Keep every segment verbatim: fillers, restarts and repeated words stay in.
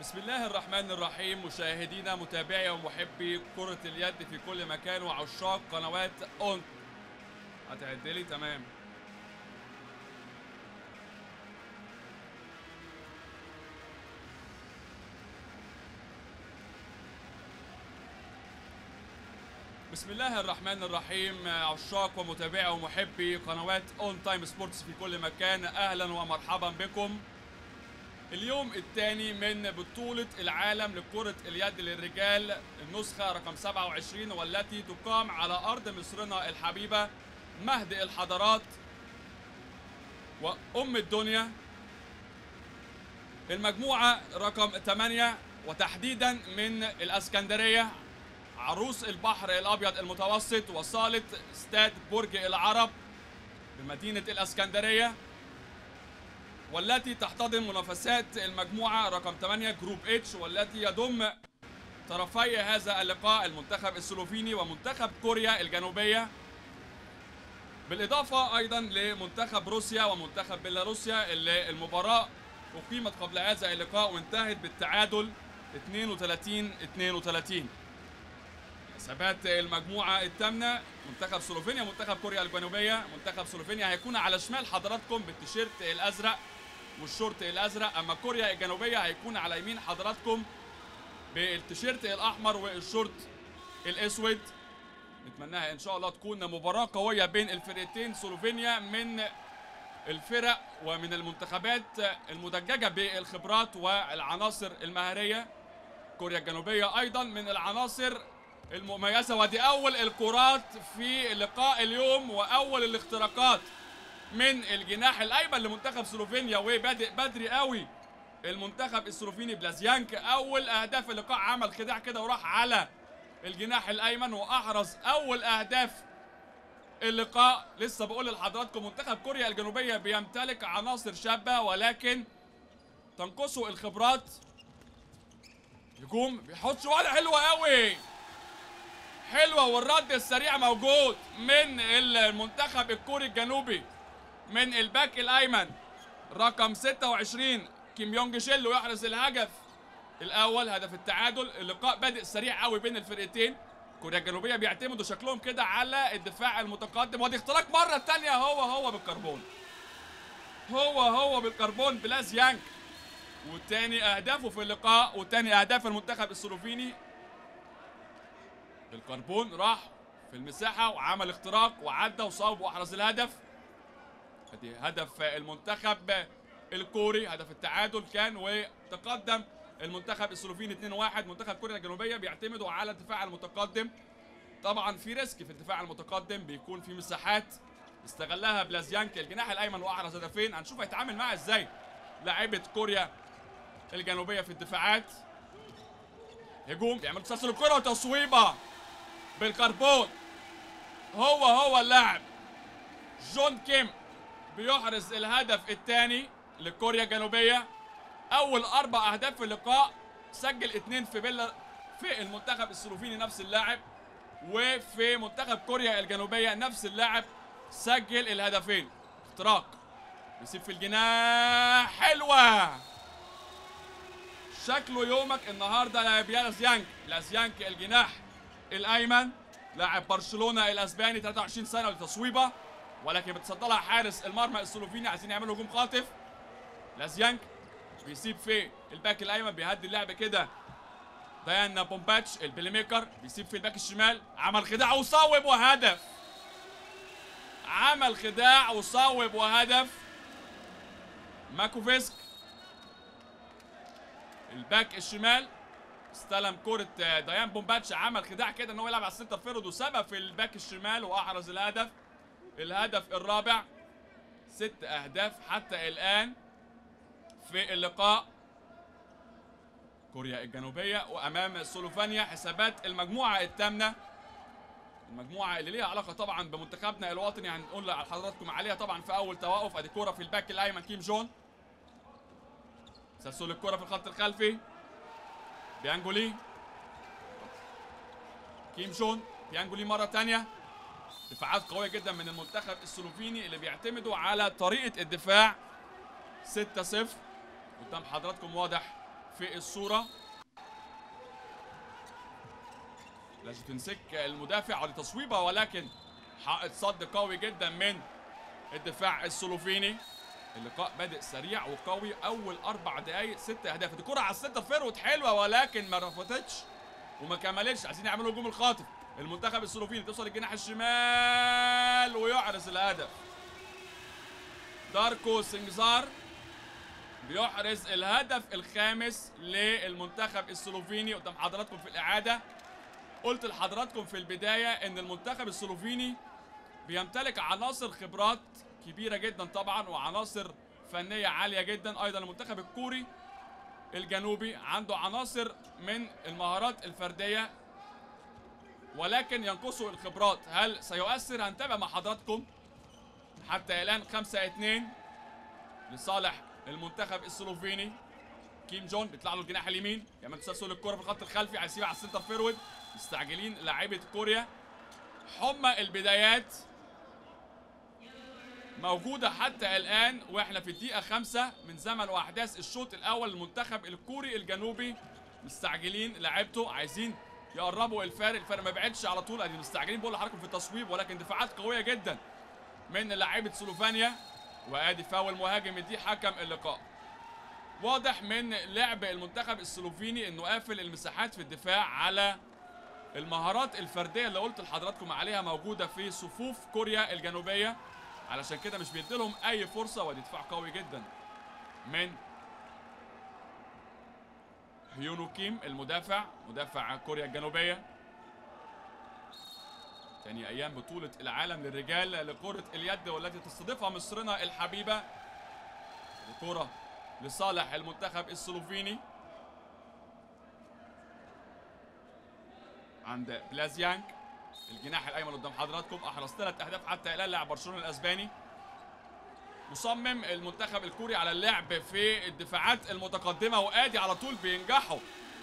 بسم الله الرحمن الرحيم. مشاهدينا متابعي ومحبي كرة اليد في كل مكان وعشاق قنوات اون. هتعدلي تمام. بسم الله الرحمن الرحيم. عشاق ومتابعي ومحبي قنوات اون تايم سبورتس في كل مكان، اهلا ومرحبا بكم. اليوم الثاني من بطولة العالم لكرة اليد للرجال النسخة رقم سبعة وعشرين، والتي تقام على أرض مصرنا الحبيبة مهد الحضارات وأم الدنيا. المجموعة رقم ثمانية وتحديدا من الأسكندرية، عروس البحر الأبيض المتوسط وصالة استاد برج العرب بمدينة الأسكندرية، والتي تحتضن منافسات المجموعة رقم ثمانية جروب اتش، والتي يضم طرفي هذا اللقاء المنتخب السلوفيني ومنتخب كوريا الجنوبية، بالإضافة أيضا لمنتخب روسيا ومنتخب بيلاروسيا، اللي المباراة أقيمت قبل هذا اللقاء وانتهت بالتعادل اثنين وثلاثين اثنين وثلاثين. حسابات المجموعة الثامنة، منتخب سلوفينيا ومنتخب كوريا الجنوبية. منتخب سلوفينيا هيكون على شمال حضراتكم بالتيشيرت الأزرق والشورت الازرق، اما كوريا الجنوبيه هيكون على يمين حضراتكم بالتيشيرت الاحمر والشورت الاسود. نتمناها ان شاء الله تكون مباراه قويه بين الفرقتين. سلوفينيا من الفرق ومن المنتخبات المدججه بالخبرات والعناصر المهاريه، كوريا الجنوبيه ايضا من العناصر المميزه. ودي اول الكرات في لقاء اليوم واول الاختراقات من الجناح الايمن لمنتخب سلوفينيا، وبادئ بدري قوي المنتخب السلوفيني. بلازيانك اول اهداف اللقاء عمل خداع كده وراح على الجناح الايمن واحرز اول اهداف اللقاء. لسه بقول لحضراتكم منتخب كوريا الجنوبيه بيمتلك عناصر شابه ولكن تنقصه الخبرات. هجوم بيحط شوطه حلوه قوي حلوه، والرد السريع موجود من المنتخب الكوري الجنوبي من الباك الايمن رقم ستة وعشرين كيم يونج شيل، ويحرز الهدف الاول، هدف التعادل. اللقاء بادئ سريع قوي بين الفرقتين. كوريا الجنوبيه بيعتمدوا شكلهم كده على الدفاع المتقدم، ودي اختراق مره ثانيه هو هو بالكربون هو هو بالكربون بلاز يانج، وتاني اهدافه في اللقاء وتاني اهداف المنتخب السلوفيني. الكربون راح في المساحه وعمل اختراق وعدى وصاب واحرز الهدف. ادي هدف المنتخب الكوري، هدف التعادل كان، وتقدم المنتخب السلوفيني اثنين واحد. منتخب كوريا الجنوبيه بيعتمدوا على الدفاع المتقدم. طبعا في ريسك في الدفاع المتقدم، بيكون في مساحات استغلها بلازيانك الجناح الايمن واحرز هدفين. هنشوف هيتعامل معاه ازاي لاعيبه كوريا الجنوبيه في الدفاعات. هجوم بيعمل تسلسل الكره وتصويبه بالكربون. هو هو اللاعب جون كيم بيحرز الهدف الثاني لكوريا الجنوبيه. اول اربع اهداف في اللقاء، سجل اثنين في بيلا في المنتخب السلوفيني نفس اللاعب، وفي منتخب كوريا الجنوبيه نفس اللاعب سجل الهدفين. اختراق بيسيب في الجناح، حلوه. شكله يومك النهارده يا بلازيانك. بلازيانك الجناح الايمن، لاعب برشلونه الاسباني ثلاثة وعشرين سنه، لتصويبه ولكن بتصدى لها حارس المرمى السلوفيني. عايزين يعملوا هجوم خاطف. لازيانك بيسيب في الباك الايمن، بيهدي اللعب كده. ديان بومباتش البلاي ميكر بيسيب في الباك الشمال، عمل خداع وصوب وهدف. عمل خداع وصوب وهدف. ماكوفيسك الباك الشمال استلم كرة ديان بومباتش، عمل خداع كده ان هو يلعب على السنتر فيرود وسبب في الباك الشمال واحرز الهدف. الهدف الرابع. ست اهداف حتى الان في اللقاء. كوريا الجنوبيه وامام سلوفانيا. حسابات المجموعه الثامنه، المجموعه اللي ليها علاقه طبعا بمنتخبنا الوطني، هنقول لحضراتكم عليها طبعا في اول توقف. ادي كوره في الباك الايمن كيم جون، تسلسل الكوره في الخط الخلفي. بيانجولي كيم جون بيانجولي مره ثانيه. دفاعات قويه جدا من المنتخب السلوفيني اللي بيعتمدوا على طريقه الدفاع. ستة صفر قدام حضراتكم واضح في الصوره. لازم تمسك المدافع لتصويبه، ولكن حائط صد قوي جدا من الدفاع السلوفيني. اللقاء بادئ سريع وقوي، اول اربع دقائق ست اهداف. الكره على السنتر فيرود حلوه، ولكن ما رفتش وما كملتش. عايزين يعملوا هجوم الخاطف. المنتخب السلوفيني توصل الجناح الشمال ويحرز الهدف. داركو سنجزار بيحرز الهدف الخامس للمنتخب السلوفيني قدام حضراتكم في الاعاده. قلت لحضراتكم في البدايه ان المنتخب السلوفيني بيمتلك عناصر خبرات كبيره جدا طبعا، وعناصر فنيه عاليه جدا. ايضا المنتخب الكوري الجنوبي عنده عناصر من المهارات الفرديه، ولكن ينقصه الخبرات. هل سيؤثر؟ هنتابع مع حضراتكم. حتى الان خمسة اتنين لصالح المنتخب السلوفيني. كيم جون بيطلع له الجناح اليمين، يعمل تسلسل الكره في الخط الخلفي، هيسيبها على السنتر فيرود. مستعجلين لاعيبه كوريا. حمى البدايات موجوده حتى الان، واحنا في الدقيقه خمسة من زمن واحداث الشوط الاول. المنتخب الكوري الجنوبي مستعجلين، لاعيبته عايزين يقربوا الفارق. الفارق ما بعدش على طول، ادي مستعجلين بقول لحضراتكم في التصويب، ولكن دفاعات قويه جدا من لاعيبه سلوفانيا. وادي فاول مهاجم دي حكم اللقاء. واضح من لعب المنتخب السلوفيني انه قافل المساحات في الدفاع على المهارات الفرديه اللي قلت لحضراتكم عليها موجوده في صفوف كوريا الجنوبيه، علشان كده مش بيديلهم اي فرصه. ودي دفاع قوي جدا من هيونو كيم المدافع، مدافع كوريا الجنوبيه. تاني ايام بطوله العالم للرجال لكره اليد والتي تستضيفها مصرنا الحبيبه. الكره لصالح المنتخب السلوفيني عند بلازيانك الجناح الايمن قدام حضراتكم. احرز ثلاث اهداف حتى الان لاعب برشلونه الاسباني. مصمم المنتخب الكوري على اللعب في الدفاعات المتقدمه، وادي على طول بينجحوا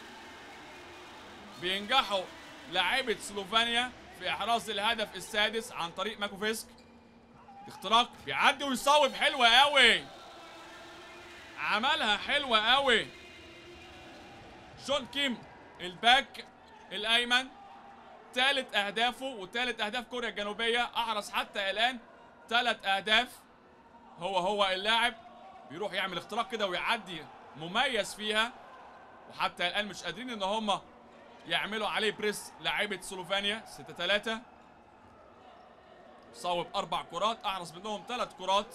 بينجحوا لاعيبه سلوفانيا في احراز الهدف السادس عن طريق ماكوفيسك. اختراق بيعدي ويصوب، حلوه قوي، عملها حلوه قوي جون كيم الباك الايمن. ثالث اهدافه وثالث اهداف كوريا الجنوبيه. احرز حتى الان ثلاث اهداف. هو هو اللاعب بيروح يعمل اختراق كده ويعدي، مميز فيها. وحتى الان مش قادرين ان هم يعملوا عليه بريس لاعيبه سلوفانيا. ستة ثلاثة. صوب اربع كرات، احرز منهم ثلاث كرات.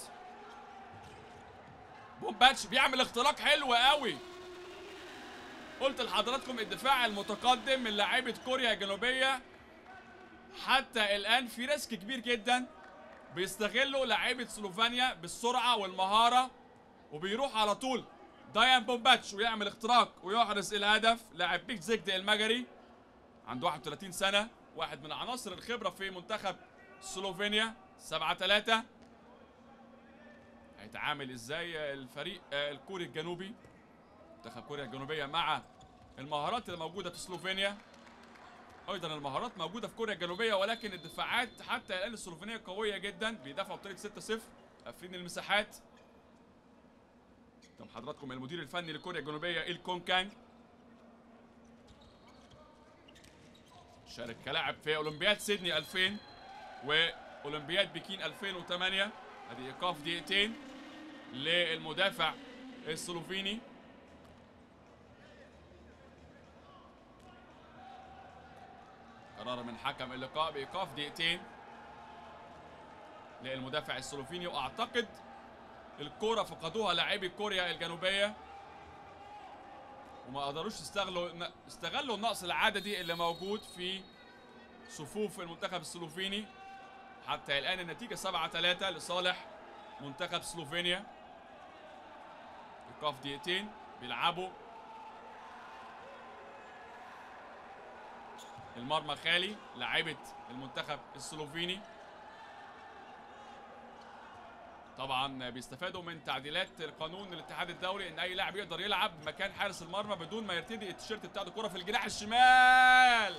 بومباتش بيعمل اختراق حلو قوي. قلت لحضراتكم الدفاع المتقدم من لاعيبه كوريا الجنوبيه حتى الان في ريسك كبير جدا. بيستغلوا لاعيبه سلوفانيا بالسرعه والمهاره، وبيروح على طول دايان بومباتش ويعمل اختراق ويحرز الهدف. لاعب بيك زيجد المجري عنده واحد وثلاثين سنه، واحد من عناصر الخبره في منتخب سلوفينيا. سبعة ثلاثة. هيتعامل ازاي الفريق الكوري الجنوبي، منتخب كوريا الجنوبيه، مع المهارات اللي موجوده في سلوفينيا؟ ايضا المهارات موجوده في كوريا الجنوبيه، ولكن الدفاعات حتى الان السلوفينيه قويه جدا. بيدافعوا بطريقه ستة صفر، قافلين المساحات. قدام حضراتكم المدير الفني لكوريا الجنوبيه إيل كون كانج، شارك كلاعب في اولمبياد سيدني ألفين واولمبياد بكين ألفين وثمانية. هذه ايقاف دقيقتين للمدافع السلوفيني. قرار من حكم اللقاء بايقاف دقيقتين للمدافع السلوفيني. واعتقد الكرة فقدوها لاعبي كوريا الجنوبيه وما قدروش يستغلوا استغلوا النقص العددي اللي موجود في صفوف المنتخب السلوفيني. حتى الان النتيجه سبعة ثلاثة لصالح منتخب سلوفينيا. ايقاف دقيقتين بيلعبوا، المرمى خالي لاعيبه المنتخب السلوفيني. طبعا بيستفادوا من تعديلات القانون الاتحاد الدولي ان اي لاعب يقدر يلعب مكان حارس المرمى بدون ما يرتدي التيشيرت بتاعته. كرة في الجناح الشمال،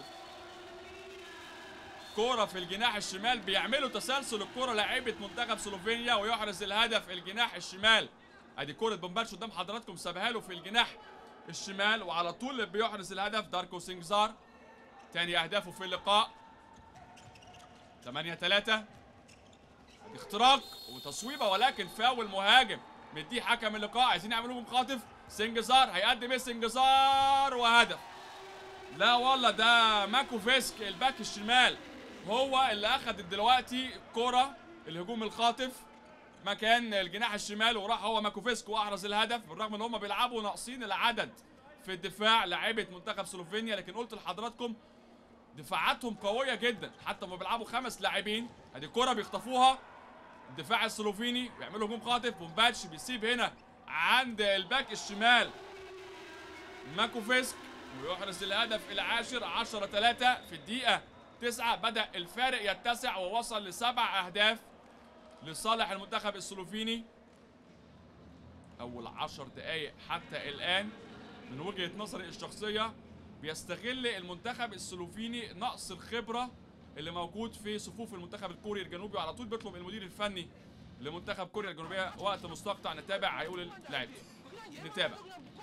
كرة في الجناح الشمال، بيعملوا تسلسل الكرة لاعيبه منتخب سلوفينيا ويحرز الهدف الجناح الشمال. ادي كرة بومباتش قدام حضراتكم، سابها له في الجناح الشمال، وعلى طول بيحرز الهدف داركو سينجزار. تاني اهدافه في اللقاء. ثمانية ثلاثة. اختراق وتصويبه ولكن فاول مهاجم مديه حكم اللقاء. عايزين يعملوا مخاطف. سينجزار هيقدم ايه؟ سينجزار وهدف. لا والله ده ماكوفيسك الباك الشمال هو اللي اخذ دلوقتي كرة الهجوم الخاطف مكان الجناح الشمال، وراح هو ماكوفيسك واحرز الهدف، بالرغم ان هم بيلعبوا ناقصين العدد في الدفاع لاعيبه منتخب سلوفينيا. لكن قلت لحضراتكم دفاعاتهم قويه جدا، حتى هم بيلعبوا خمس لاعبين. ادي كرة بيخطفوها الدفاع السلوفيني، بيعملوا هجوم خاطف. بومباتش بيسيب هنا عند الباك الشمال ماكوفيسك ويحرز الهدف العاشر. عشرة ثلاثة في الدقيقة تسعة بدأ الفارق يتسع ووصل لسبع أهداف لصالح المنتخب السلوفيني. أول عشر دقايق حتى الآن من وجهة نظري الشخصية بيستغل المنتخب السلوفيني نقص الخبرة اللي موجود في صفوف المنتخب الكوري الجنوبي، وعلى طول بيطلب المدير الفني لمنتخب كوريا الجنوبية وقت مستقطع نتابع هيقول اللاعب. نتابع.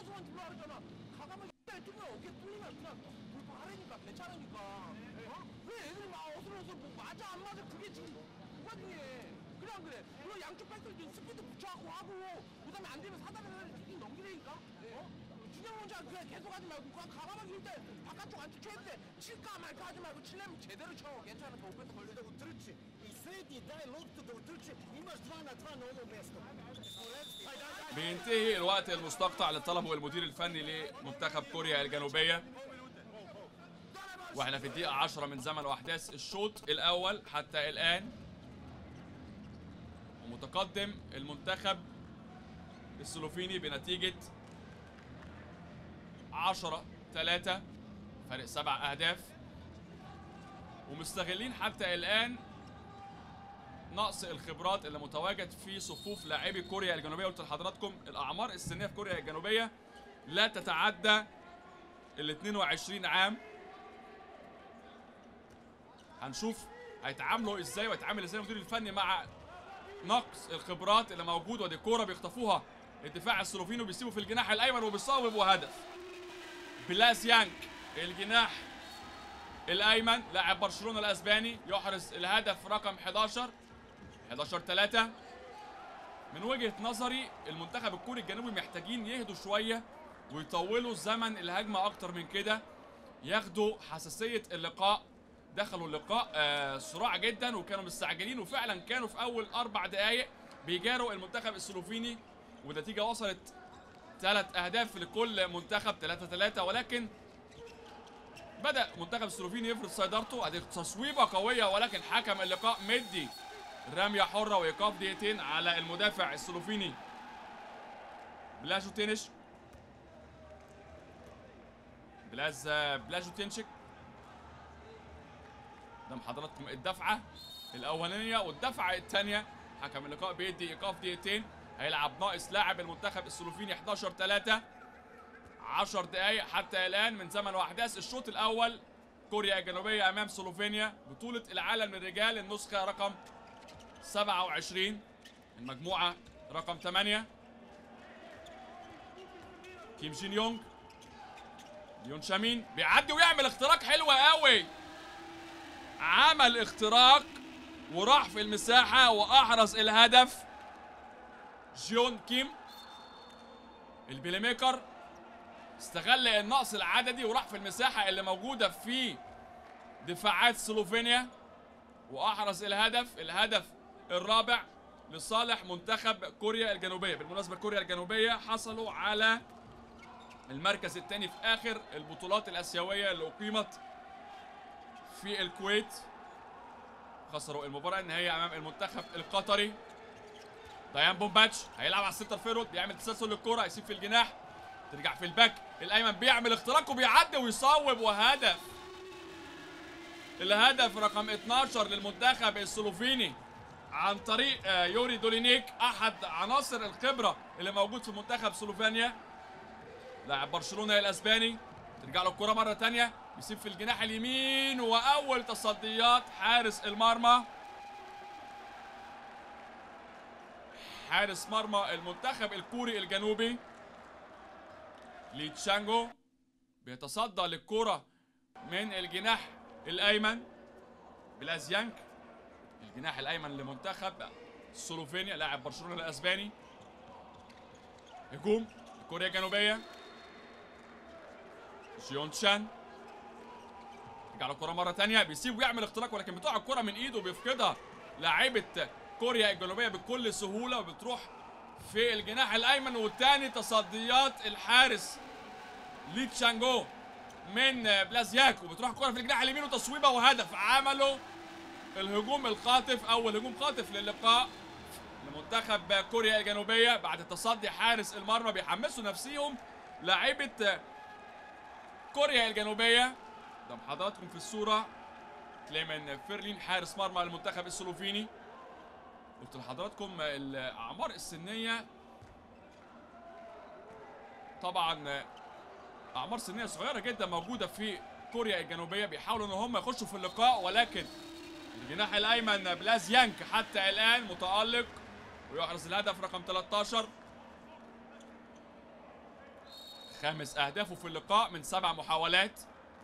بينتهي الوقت المستقطع اللي طلبه المدير الفني لمنتخب كوريا الجنوبية، واحنا في الدقيقة عشرة من زمن واحداث الشوط الأول حتى الآن، ومتقدم المنتخب السلوفيني بنتيجة عشرة ثلاثة، فرق سبع أهداف، ومستغلين حتى الآن نقص الخبرات اللي متواجد في صفوف لاعبي كوريا الجنوبية. قلت لحضراتكم الأعمار السنية في كوريا الجنوبية لا تتعدى ال اثنين وعشرين عام. هنشوف هيتعاملوا ازاي ويتعامل ازاي المدير الفني مع نقص الخبرات اللي موجود. ودي كوره بيخطفوها الدفاع السلوفيني وبيسيبوا في الجناح الايمن وبيصوب وهدف. بلاس يانك الجناح الايمن لاعب برشلونه الاسباني يحرز الهدف رقم حداشر. حداشر ثلاثة. من وجهه نظري المنتخب الكوري الجنوبي محتاجين يهدوا شويه ويطولوا زمن الهجمه اكتر من كده، ياخدوا حساسيه اللقاء. دخلوا اللقاء آه صراع جدا وكانوا مستعجلين، وفعلا كانوا في اول اربع دقائق بيجاروا المنتخب السلوفيني، والنتيجه وصلت ثلاث اهداف لكل منتخب ثلاثة ثلاثة. ولكن بدا منتخب السلوفيني يفرض سيطرته. ادي تصويبه قويه ولكن حكم اللقاء مدي رميه حره وايقاف دقيقتين على المدافع السلوفيني بلاجو تينش بلاز بلاجو تينشك. قدام حضراتكم الدفعه الاولانيه والدفعه الثانيه. حكم اللقاء بيدي ايقاف دقيقتين. هيلعب ناقص لاعب المنتخب السلوفيني حداشر ثلاثة. عشر دقائق حتى الان من زمن واحداث الشوط الاول. كوريا الجنوبيه امام سلوفينيا، بطوله العالم للرجال النسخه رقم سبعة وعشرين، المجموعه رقم ثمانية. كيم جين يونغ يون شامين بيعدي ويعمل اختراق حلوه قوي. عمل اختراق وراح في المساحه واحرز الهدف. جيون كيم البلاي ميكر استغل النقص العددي وراح في المساحه اللي موجوده في دفاعات سلوفينيا واحرز الهدف، الهدف الرابع لصالح منتخب كوريا الجنوبيه. بالمناسبه كوريا الجنوبيه حصلوا على المركز الثاني في اخر البطولات الاسيويه اللي اقيمت في الكويت. خسروا المباراه النهائيه امام المنتخب القطري. ديان بومباتش هيلعب على السنتر فيرود، بيعمل تسلسل للكره، يسيب في الجناح، ترجع في الباك الايمن، بيعمل اختراق وبيعدي ويصوب وهدف. الهدف رقم اثناشر للمنتخب السلوفيني عن طريق يوري دولينيك، احد عناصر الخبره اللي موجود في منتخب سلوفينيا، لاعب برشلونه الاسباني. ترجع له الكره مره ثانيه، يسيب في الجناح اليمين، واول تصديات حارس المرمى، حارس مرمى المنتخب الكوري الجنوبي لي تشانجو بيتصدى للكرة من الجناح الايمن بلازيانك، الجناح الايمن لمنتخب سلوفينيا لاعب برشلونة الاسباني. هجوم كوريا الجنوبية، جيون تشان يرجع له الكرة مرة تانية، بيسيب ويعمل اختراق ولكن بتقع الكرة من ايده وبيفقدها لاعيبة كوريا الجنوبية بكل سهولة وبتروح في الجناح الايمن. والتاني تصديات الحارس لي تشانجو من بلازياك وبتروح الكرة في الجناح اليمين وتصويبة وهدف. عملوا الهجوم الخاطف، اول هجوم خاطف للقاء لمنتخب كوريا الجنوبية بعد تصدي حارس المرمى. بيحمسوا نفسيهم لاعيبة كوريا الجنوبية. قدام حضراتكم في الصورة كليمن فيرلين حارس مرمى المنتخب السلوفيني. قلت لحضراتكم الاعمار السنية طبعا اعمار سنية صغيرة جدا موجودة في كوريا الجنوبية. بيحاولوا ان هم يخشوا في اللقاء ولكن الجناح الايمن بلازيانك حتى الان متألق ويحرز الهدف رقم ثلاثة عشر، خامس اهدافه في اللقاء من سبع محاولات.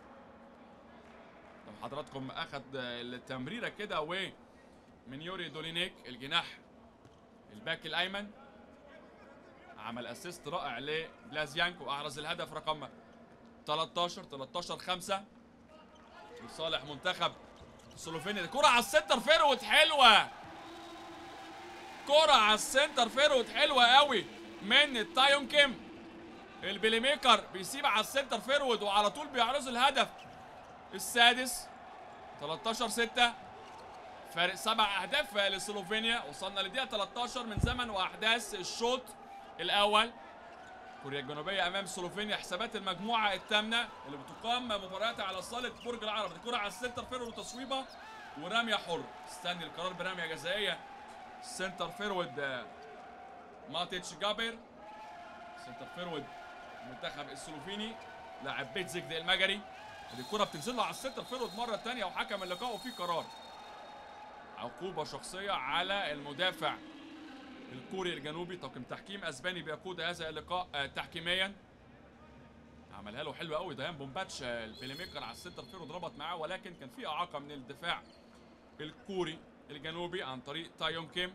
لو حضراتكم اخذ التمريره كده و من يوري دولينيك الجناح الباك الايمن عمل اسيست رائع لبلازيانك واحرز الهدف رقم ثلاثة عشر ثلاثة عشر خمسة لصالح منتخب سلوفينيا. كرة على السنتر فيرود حلوة، كرة على السنتر فيرود حلوة قوي من تايون كيم. البلاي ميكر بيسيب على السنتر فيرود وعلى طول بيعرض الهدف السادس. ثلاثة عشر ستة فارق سبع اهداف لسلوفينيا. وصلنا لدقيقة ثلاثة عشر من زمن واحداث الشوط الاول. كوريا الجنوبية امام سلوفينيا حسابات المجموعة الثامنة اللي بتقام مبارياتها على صالة برج العرب. الكرة على السنتر فيرود وتصويبة ورمية حر، استني القرار برمية جزائية. سنتر فيرود ماتيتش جابر سنتر فيرود المنتخب السلوفيني لاعب بيتزيك المجري. الكرة بتنزل له على السنتر فيرود مرة ثانية وحكم اللقاء وفي قرار عقوبة شخصية على المدافع الكوري الجنوبي. طاقم تحكيم اسباني بيقود هذا اللقاء تحكيميا. عملها له حلو قوي ديان بومباتش البلاي ميكر على السنتر فيرود ربط معاه ولكن كان في اعاقة من الدفاع الكوري الجنوبي عن طريق تايون كيم.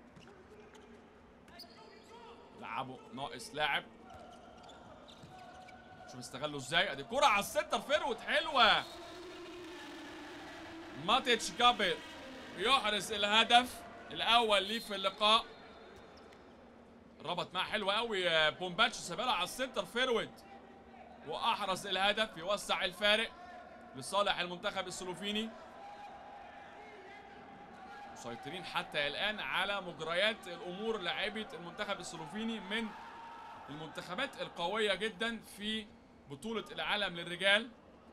لعبوا ناقص لاعب، شوف استغلوا ازاي. ادي كرة على السنتر فيرود حلوة، ماتيتش جابر يحرز الهدف الاول ليه في اللقاء. ربط معاه حلو قوي بومباتش سابها على السنتر فيرود واحرز الهدف يوسع الفارق لصالح المنتخب السلوفيني. مسيطرين حتى الان على مجريات الامور لاعبي المنتخب السلوفيني، من المنتخبات القوية جدا في بطولة العالم للرجال.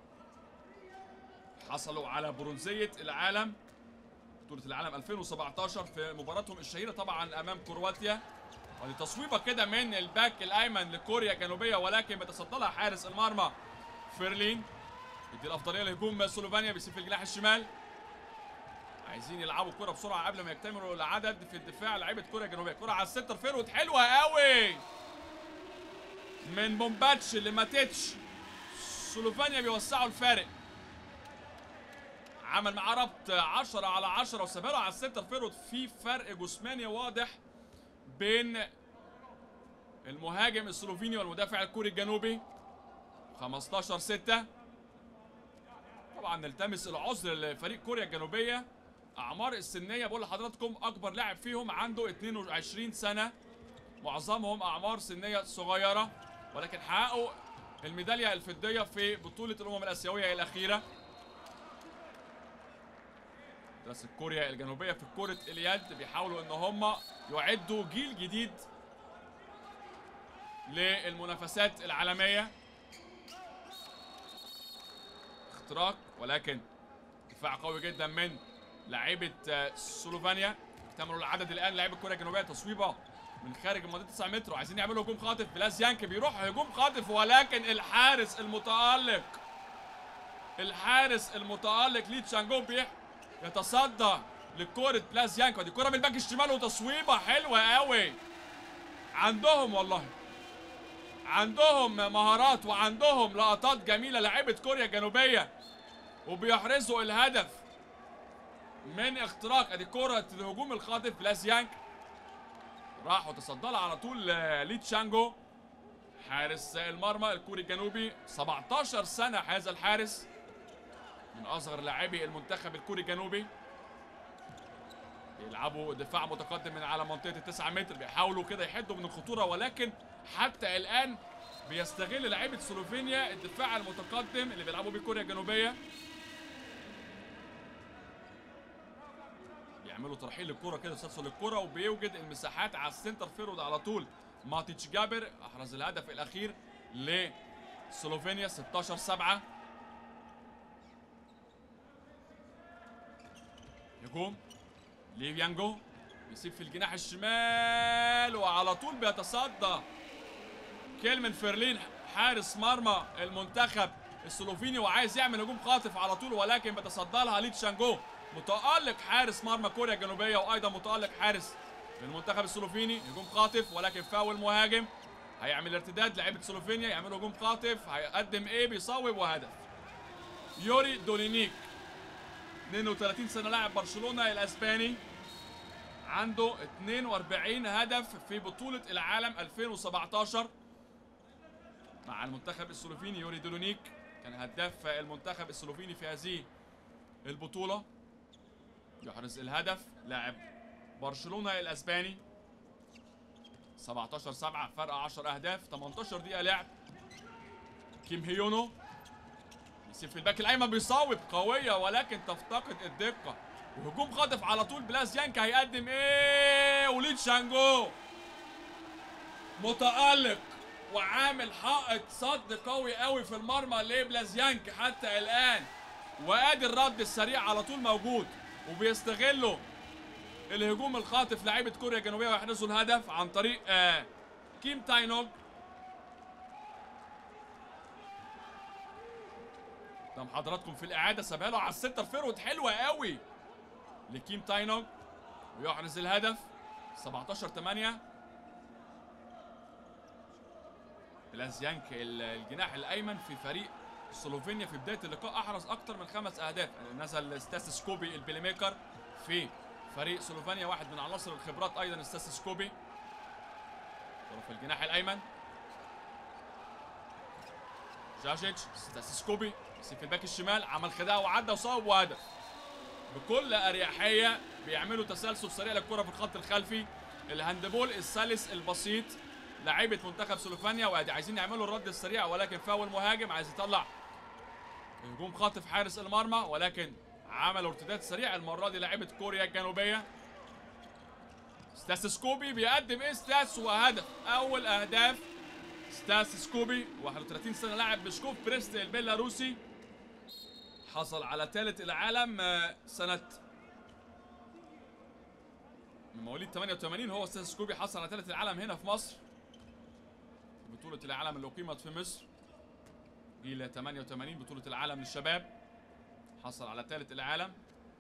حصلوا على برونزية العالم بطولة العالم ألفين وسبعة عشر في مباراتهم الشهيرة طبعا امام كرواتيا. ودي تصويبة كده من الباك الايمن لكوريا الجنوبية ولكن بيتصدى لها حارس المرمى فيرلين. يدي الافضلية لهجوم سلوفينيا بيسيب في الجناح الشمال. عايزين يلعبوا كرة بسرعة قبل ما يكتملوا العدد في الدفاع لعيبة كوريا الجنوبية. كرة على السنتر فيرود حلوة قوي من بومباتش لماتيتش. سلوفينيا بيوسعوا الفارق، عمل معاه ربط عشرة على عشرة وسابها على السنتر فيرود. في فرق جسماني واضح بين المهاجم السلوفيني والمدافع الكوري الجنوبي. خمسة عشر ستة طبعا نلتمس العذر لفريق كوريا الجنوبية. اعمار السنية بقول لحضراتكم اكبر لاعب فيهم عنده اثنين وعشرين سنة، معظمهم اعمار سنية صغيرة ولكن حققوا الميدالية الفضية في بطولة الامم الاسيوية الاخيرة. دراسة كوريا الجنوبية في كرة اليد بيحاولوا ان هم يعدوا جيل جديد للمنافسات العالمية. اختراق ولكن دفاع قوي جدا من لاعيبة سلوفينيا. اكتملوا العدد الان لاعيبة كوريا الجنوبية. تصويبة من خارج المنطقة تسعة متر وعايزين يعملوا هجوم خاطف. بلازيانك بيروح هجوم خاطف ولكن الحارس المتألق الحارس المتألق لي تشانجو يتصدى لكرة بلازيانك. ودي كرة من الباك الشمال وتصويبة حلوة قوي عندهم والله. عندهم مهارات وعندهم لقطات جميله لعيبه كوريا الجنوبيه، وبيحرزوا الهدف من اختراق. ادي كره الهجوم الخاطف بلازيانك، راح وتصدى لها على طول لي تشانجو حارس المرمى الكوري الجنوبي. سبعتاشر سنه هذا الحارس، من اصغر لاعبي المنتخب الكوري الجنوبي. بيلعبوا دفاع متقدم من على منطقه التسعة متر، بيحاولوا كده يحدوا من الخطوره، ولكن حتى الان بيستغل لعيبه سلوفينيا الدفاع المتقدم اللي بيلعبوا بيه كوريا الجنوبيه. بيعملوا ترحيل للكره كده، تسلسل الكره، وبيوجد المساحات على السنتر فيرود على طول. ماتيتش جابر احرز الهدف الاخير لسلوفينيا. ستاشر سبعة. هجوم ليفيانجو، يسيب في الجناح الشمال وعلى طول بيتصدى كيلمن فيرلين حارس مرمى المنتخب السلوفيني، وعايز يعمل هجوم خاطف على طول، ولكن بيتصدى لها لي تشانجو متألق حارس مرمى كوريا الجنوبيه، وايضا متألق حارس المنتخب السلوفيني. هجوم خاطف ولكن فاول مهاجم، هيعمل ارتداد لعيبه سلوفينيا، يعملوا هجوم خاطف، هيقدم ايه؟ بيصوب وهدف. يوري دولينيك اتنين وتلاتين سنه، لاعب برشلونه الاسباني، عنده اتنين واربعين هدف في بطوله العالم ألفين وسبعتاشر مع المنتخب السلوفيني. يوري دولينيك كان هداف المنتخب السلوفيني في هذه البطوله، يحرز الهدف لاعب برشلونه الاسباني. سبعتاشر سبعة، فرق عشر اهداف، تمنتاشر دقيقه لعب. كيم هيونو يسيب في الباك الايمن، بيصوب قويه ولكن تفتقد الدقه، وهجوم خاطف على طول. بلازيانكا هيقدم ايه؟ ولي تشانجو متألق وعامل حائط صد قوي قوي في المرمى لبلازيانكا حتى الان، وادي الرد السريع على طول موجود، وبيستغلوا الهجوم الخاطف لعيبه كوريا الجنوبيه ويحرزوا الهدف عن طريق آه كيم تاينوغ. قدام حضراتكم في الاعاده، سابها له على السنتر فيرود، حلوه قوي لكيم تاينوغ ويحرز الهدف. سبعتاشر تمانية. بلازيانك الجناح الايمن في فريق سلوفينيا في بدايه اللقاء احرز اكثر من خمس اهداف. نزل ستاس سكوبي البلاي ميكر في فريق سلوفينيا، واحد من عناصر الخبرات ايضا ستاس سكوبي. طرف الجناح الايمن جاجيتش، ستاس سكوبي يسيب في الباك الشمال، عمل خداع وعدى وصوب وهدف. بكل اريحيه بيعملوا تسلسل سريع للكره في الخط الخلفي. الهاندبول السلس البسيط لعيبه منتخب سلوفينيا، وادي عايزين يعملوا الرد السريع، ولكن فاول مهاجم عايز يطلع هجوم خاطف حارس المرمى، ولكن عملوا ارتداد سريع المره دي لعيبه كوريا الجنوبيه. ستاس سكوبي بيقدم ايه؟ ستاس وهدف، اول اهداف ستاس سكوبي، واحد وتلاتين سنه، لاعب بشكوف بريست البيلاروسي، حصل على ثالث العالم سنه من مواليد تمانية وتمانين. هو ستاس سكوبي حصل على ثالث العالم هنا في مصر، بطوله العالم اللي اقيمت في مصر جيل تمانية وتمانين، بطوله العالم للشباب، حصل على ثالث العالم.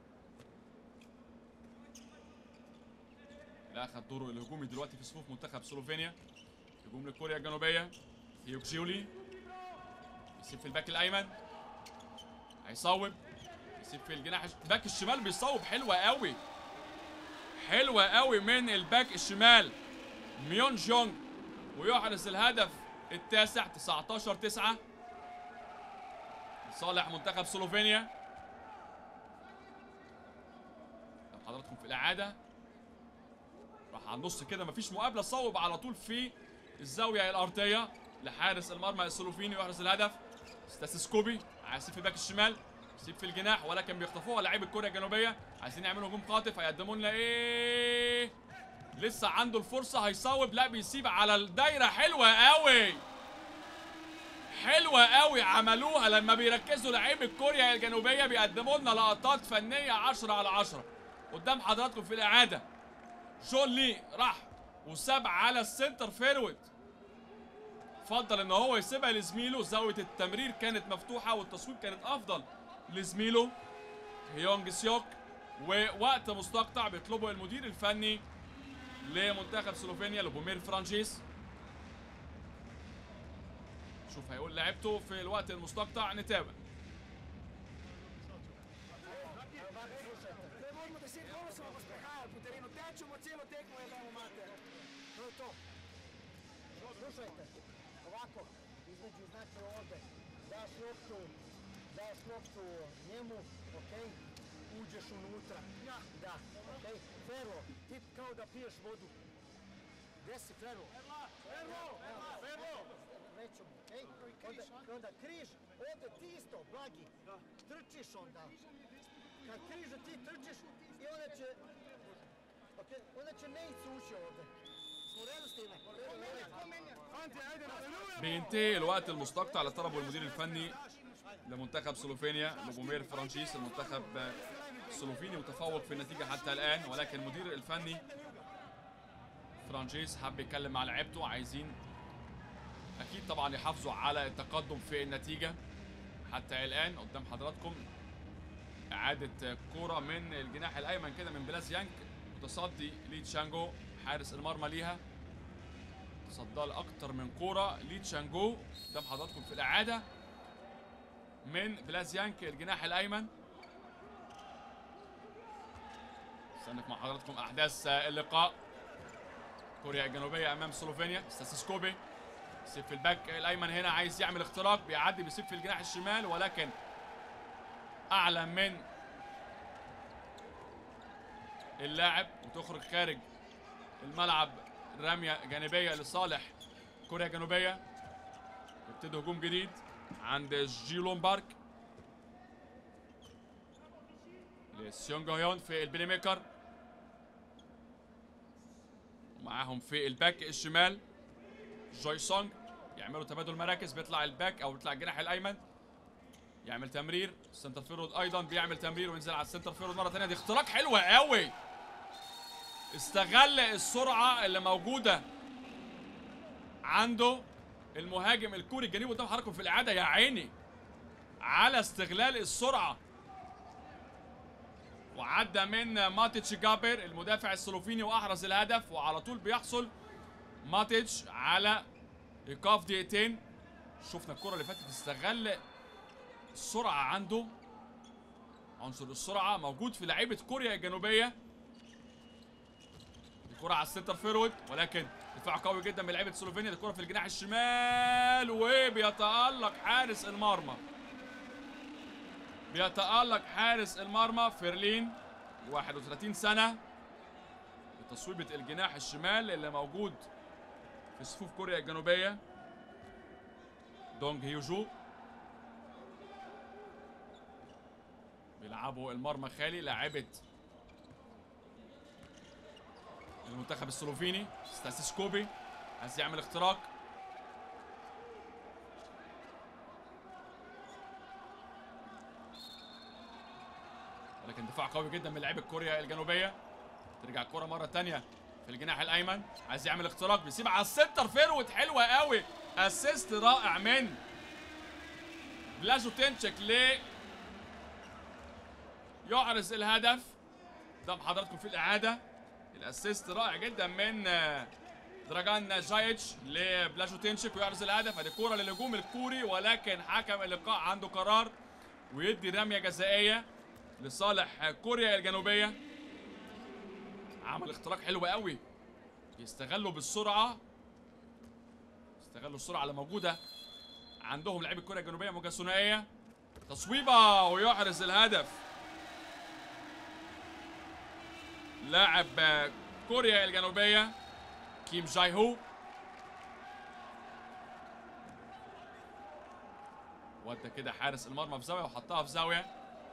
لا اخذ دوره الهجومي دلوقتي في صفوف منتخب سلوفينيا. هجوم لكوريا الجنوبيه، هيوك جيولي يسيب في الباك الايمن، هيصوب، يسيب في الجناح الباك الشمال، بيصوب حلوه قوي، حلوه قوي من الباك الشمال ميون جونج، ويحرز الهدف التاسع. تسعتاشر تسعة لصالح منتخب سلوفينيا. حضراتكم في الاعاده، راح على النص كده، مفيش مقابله، صوب على طول في الزاويه الارضيه لحارس المرمى السلوفيني ويحرز الهدف. ستاس سكوبي عايز يسيب في الباك الشمال، يسيب في الجناح، ولكن بيخطفوها لعيبه كوريا الجنوبيه. عايزين يعملوا هجوم خاطف، هيقدموا لنا ايه؟ لسه عنده الفرصه، هيصوب، لا بيسيب على الدايره. حلوه قوي، حلوه قوي، عملوها لما بيركزوا لعيبه كوريا الجنوبيه، بيقدموا لنا لقطات فنيه عشرة على عشرة. قدام حضراتكم في الاعاده، جون لي راح وساب على السنتر فيرود، فضل ان هو يسيبها لزميله، زاويه التمرير كانت مفتوحه والتصويب كانت افضل لزميله هيونج سيوك. ووقت مستقطع بيطلبه المدير الفني لمنتخب سلوفينيا لوبومير فرانشيس. شوف هيقول لعبته في الوقت المستقطع، نتابع. Slušajte, ovako, između znači ovde, daš loptu, daš loptu njemu, okej, uđeš unutra, da, okej, Ferlo, ti kao da piješ vodu. Gde si Ferlo? Ferlo, Ferlo, reću mu, okej, onda, onda križ, ovde ti isto, Blagi, trčiš onda, kad križa ti trčiš i onda će, okej, onda će Nejc ući ovde. بينتهي الوقت المستقطع اللي طلبه المدير الفني لمنتخب سلوفينيا لجمهور فرانشيس. المنتخب السلوفيني متفوق في النتيجة حتى الآن، ولكن المدير الفني فرانشيس حب يتكلم مع لعيبته، عايزين أكيد طبعا يحافظوا على التقدم في النتيجة حتى الآن. قدام حضراتكم إعادة كورة من الجناح الأيمن كده من بلاس يانك، متصدي لي تشانجو حارس المرمى ليها، تصدى لأكتر من كورة لي تشانجو قدام حضراتكم في الإعادة من بلاس يانك الجناح الأيمن. استنك مع حضراتكم أحداث اللقاء. كوريا الجنوبية أمام سلوفينيا، ستاسيسكوبي سيب في الباك الأيمن هنا، عايز يعمل اختراق، بيعدي بيسيب في الجناح الشمال، ولكن أعلى من اللاعب وتخرج خارج الملعب. رمية جانبية لصالح كوريا الجنوبية. يبتدي هجوم جديد عند جيلون بارك لسيونج هيون في البلاي ميكر، ومعاهم في الباك الشمال جوي سونج. يعملوا تبادل مراكز، بيطلع الباك او بيطلع الجناح الايمن يعمل تمرير، السنتر فيرود ايضا بيعمل تمرير وينزل على السنتر فيرود مره ثانيه. دي اختراق حلوه قوي، استغل السرعه اللي موجوده عنده المهاجم الكوري الجنوبي قدام حضراتكم في الاعاده. يا عيني على استغلال السرعه، وعدى من ماتيتش جابر المدافع السلوفيني واحرز الهدف، وعلى طول بيحصل ماتيتش على ايقاف دقيقتين. شفنا الكره اللي فاتت استغل السرعه عنده، عنصر السرعه موجود في لعيبه كوريا الجنوبيه. الكره على السنتر فيرود، ولكن دفاع قوي جدا من لعيبه سلوفينيا. الكره في الجناح الشمال وبيتالق حارس المرمى، بيتالق حارس المرمى فيرلين واحد وثلاثين سنه بتصويبه الجناح الشمال اللي موجود في صفوف كوريا الجنوبيه. دونج هيوجو بيلعبوا المرمى خالي، لاعبه المنتخب السلوفيني ستاسيسكوبي عايز يعمل اختراق، ولكن دفاع قوي جدا من لعيبه كوريا الجنوبيه. ترجع الكره مره ثانيه في الجناح الايمن، عايز يعمل اختراق، بيسيب على السنتر فيرود. حلوه قوي، اسيست رائع من بلاجوتينشيك ل يعرض الهدف قدام حضراتكم في الاعاده. الاسيست رائع جدا من دراجان جايتش لبلاجوتينشيك ويعرض الهدف. ادي كوره للهجوم الكوري، ولكن حكم اللقاء عنده قرار ويدي رميه جزائيه لصالح كوريا الجنوبيه. عمل اختراق حلو قوي، يستغلوا بالسرعه، يستغلوا السرعه اللي موجوده عندهم لعيبه كوريا الجنوبيه. موجه ثنائيه، تصويبه ويحرز الهدف لاعب كوريا الجنوبيه كيم جاي هو. ودى كده حارس المرمى في زاويه وحطها في زاويه.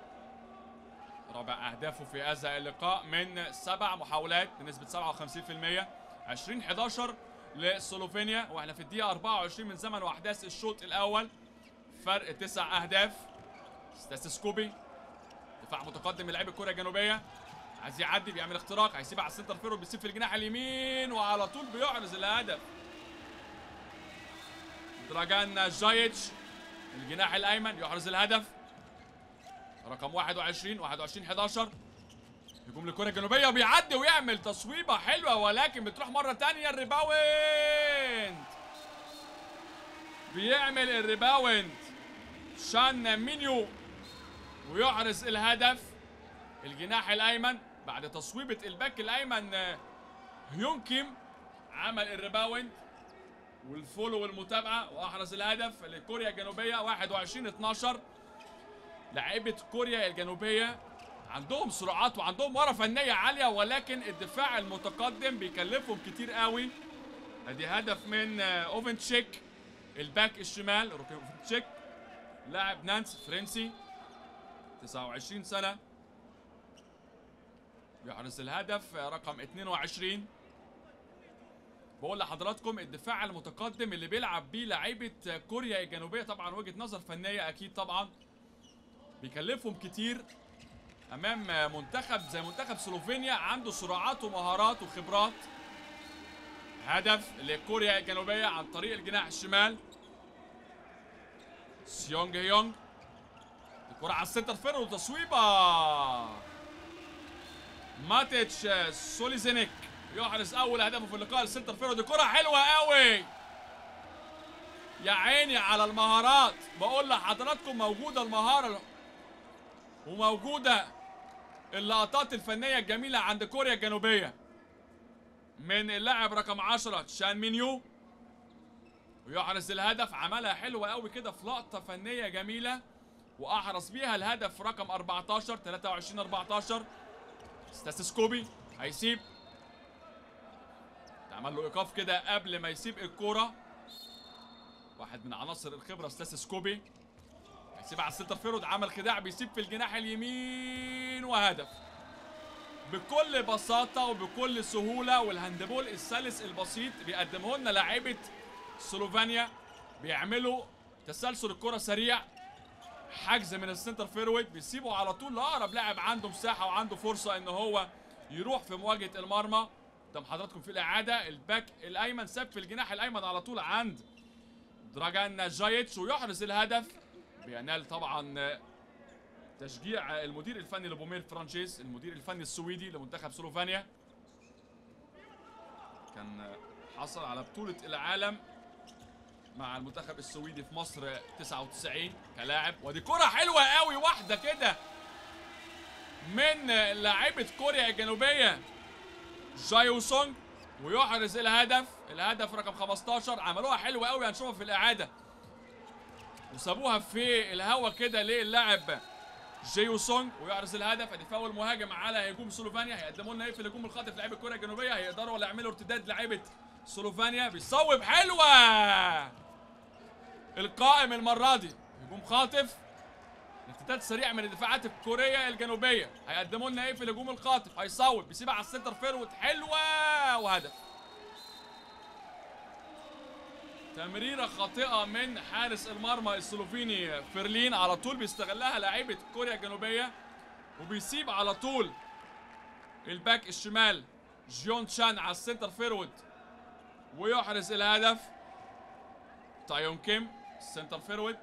رابع اهدافه في هذا اللقاء من سبع محاولات بنسبه سبعة وخمسين بالمئة. عشرين حداشر لسلوفينيا، واحنا في الدقيقه أربعة وعشرين من زمن واحداث الشوط الاول. فرق تسع اهداف. ستاسيسكوبي دفاع متقدم من لعيبه كوريا الجنوبيه، عايز يعدي، بيعمل اختراق، هيسيبها على السنتر فيرود، بيسيب في الجناح اليمين وعلى طول بيحرز الهدف. دراجان جايتش الجناح الايمن يحرز الهدف رقم واحد وعشرين واحد وعشرين حداشر. هجوم لكوريا الجنوبيه وبيعدي ويعمل تصويبه حلوه، ولكن بتروح مره ثانيه الريباوند. بيعمل الريباوند شان مينيو ويحرز الهدف. الجناح الايمن بعد تصويبه الباك الايمن هيون كيم عمل الريباوند والفولو والمتابعه واحرز الهدف لكوريا الجنوبيه. واحد وعشرين اتناشر. لاعيبه كوريا الجنوبيه عندهم سرعات وعندهم مهاره فنيه عاليه، ولكن الدفاع المتقدم بيكلفهم كتير قوي. ادي هدف من اوفنتشيك الباك الشمال. اوفنتشيك لاعب نانس فرنسي تسعة وعشرين سنه، يحرز الهدف رقم اتنين وعشرين. بقول لحضراتكم الدفاع المتقدم اللي بيلعب بيه لعيبه كوريا الجنوبيه طبعا وجهه نظر فنيه اكيد طبعا بيكلفهم كتير امام منتخب زي منتخب سلوفينيا عنده سرعات ومهارات وخبرات. هدف لكوريا الجنوبيه عن طريق الجناح الشمال. سيونج هيونج الكرة على السنتر فيرو وتصويبه. ماتيتش سوليزينيك يحرز اول هدفه في اللقاء السنتر فيرو. دي كرة حلوة قوي يا عيني على المهارات. بقول لحضراتكم موجودة المهارة وموجودة اللقطات الفنية الجميلة عند كوريا الجنوبية من اللاعب رقم عشرة شان مينيو ويحرز الهدف. عملها حلوة قوي كده في لقطة فنية جميلة واحرز بيها الهدف رقم اربعتاشر تلاتة وعشرين اربعتاشر. ستاسيسكوبي هيسيب، اتعمل له ايقاف كده قبل ما يسيب الكوره. واحد من عناصر الخبره ستاسيسكوبي هيسيب على السنتر فيرود، عمل خداع بيسيب في الجناح اليمين وهدف بكل بساطه وبكل سهوله. والهاندبول السلس البسيط بيقدمه لنا لاعيبه سلوفينيا، بيعملوا تسلسل الكره سريع، حجز من السنتر فيرويد بيسيبه على طول لاقرب لاعب عنده مساحه وعنده فرصه ان هو يروح في مواجهه المرمى. قدام حضراتكم في الاعاده الباك الايمن ساب في الجناح الايمن على طول عند دراجان جايتش ويحرز الهدف. بينال طبعا تشجيع المدير الفني لبومير فرانشيز المدير الفني السويدي لمنتخب سلوفينيا. كان حصل على بطوله العالم مع المنتخب السويدي في مصر تسعة وتسعين كلاعب. ودي كرة حلوة قوي واحدة كده من لاعيبة كوريا الجنوبية جايو سونج ويحرز الهدف. الهدف رقم خمستاشر. عملوها حلوة قوي هنشوفها في الإعادة وسابوها في الهوا كده للاعب جايو سونج ويحرز الهدف. ادي فاول مهاجم على هجوم سلوفينيا. هيقدموا لنا ايه في الهجوم الخاطف لعيبة كوريا الجنوبية؟ هيقدروا ولا يعملوا ارتداد لعيبة سلوفينيا؟ بيصوب حلوة القائم المرة دي هجوم خاطف ارتداد سريع من الدفاعات الكورية الجنوبية. هيقدموا لنا ايه في الهجوم الخاطف؟ هيصوب بيسيبها على السنتر فيرود حلوة وهدف. تمريرة خاطئة من حارس المرمى السلوفيني فيرلين، على طول بيستغلها لاعيبة كوريا الجنوبية وبيسيب على طول الباك الشمال جيون تشان على السنتر فيرود ويحرز الهدف. تايون كيم السنتر فيرود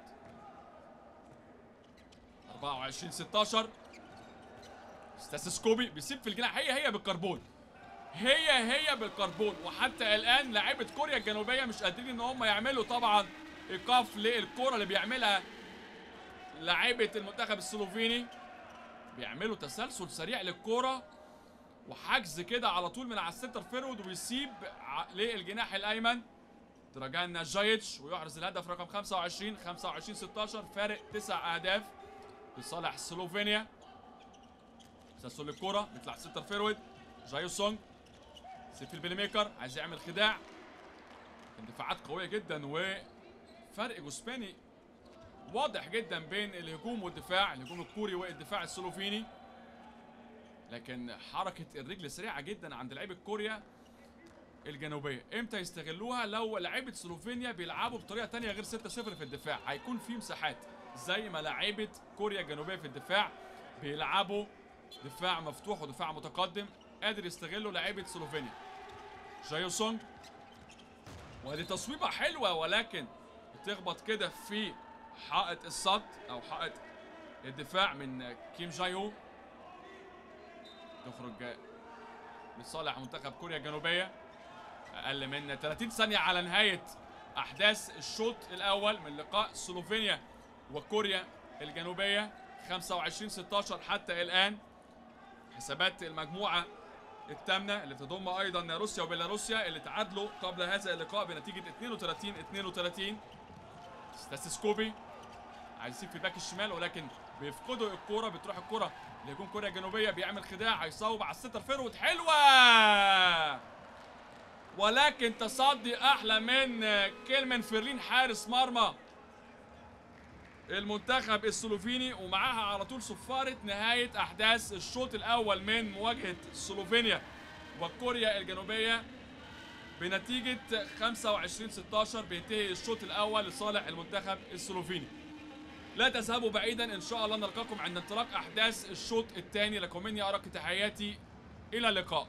اربعة وعشرين ستاشر. ستاسيسكوبي بيسيب في الجناح. هي هي بالكربون هي هي بالكربون. وحتى الان لاعيبه كوريا الجنوبيه مش قادرين ان هم يعملوا طبعا ايقاف للكره اللي بيعملها لاعيبه المنتخب السلوفيني. بيعملوا تسلسل سريع للكره وحجز كده على طول من على السنتر فيرود ويسيب للجناح الايمن دراجان جايتش ويحرز الهدف رقم خمسة وعشرين خمسة وعشرين ستاشر. فارق تسع اهداف لصالح سلوفينيا. تسلسل الكره بيطلع السنتر فيرود جايو سونج سيف البلاي ميكر عايز يعمل خداع. اندفاعات قويه جدا وفرق جسماني واضح جدا بين الهجوم والدفاع، الهجوم الكوري والدفاع السلوفيني. لكن حركه الرجل سريعه جدا عند لعيبه كوريا الجنوبيه. امتى يستغلوها؟ لو لعيبه سلوفينيا بيلعبوا بطريقه ثانيه غير ستة صفر في الدفاع، هيكون في مساحات زي ما لعيبه كوريا الجنوبيه في الدفاع بيلعبوا دفاع مفتوح ودفاع متقدم. قادر يستغلوا لعيبه سلوفينيا. جايو سونج وادي تصويبه حلوه ولكن بتخبط كده في حائط الصد او حائط الدفاع من كيم جايو، تخرج لصالح منتخب كوريا الجنوبيه. اقل من ثلاثين ثانيه على نهايه احداث الشوط الاول من لقاء سلوفينيا وكوريا الجنوبيه خمسة وعشرين ستاشر حتى الان. حسابات المجموعه الثامنه اللي تضم ايضا روسيا وبيلاروسيا اللي تعادلوا قبل هذا اللقاء بنتيجه اثنين وثلاثين اثنين وثلاثين. ستاسيسكوبي عايز يسيب في الباك الشمال ولكن بيفقدوا الكوره، بتروح الكوره لهجوم كوريا الجنوبيه، بيعمل خداع، هيصوب على الستر فيرود، حلوه ولكن تصدي احلى من كيلمن فيرلين حارس مرمى المنتخب السلوفيني. ومعاها على طول صفاره نهايه احداث الشوط الاول من مواجهه سلوفينيا وكوريا الجنوبيه بنتيجه خمسة وعشرين ستاشر. بينتهي الشوط الاول لصالح المنتخب السلوفيني. لا تذهبوا بعيدا، ان شاء الله نلقاكم عند انطلاق احداث الشوط الثاني. لكم مني ارق تحياتي، الى اللقاء.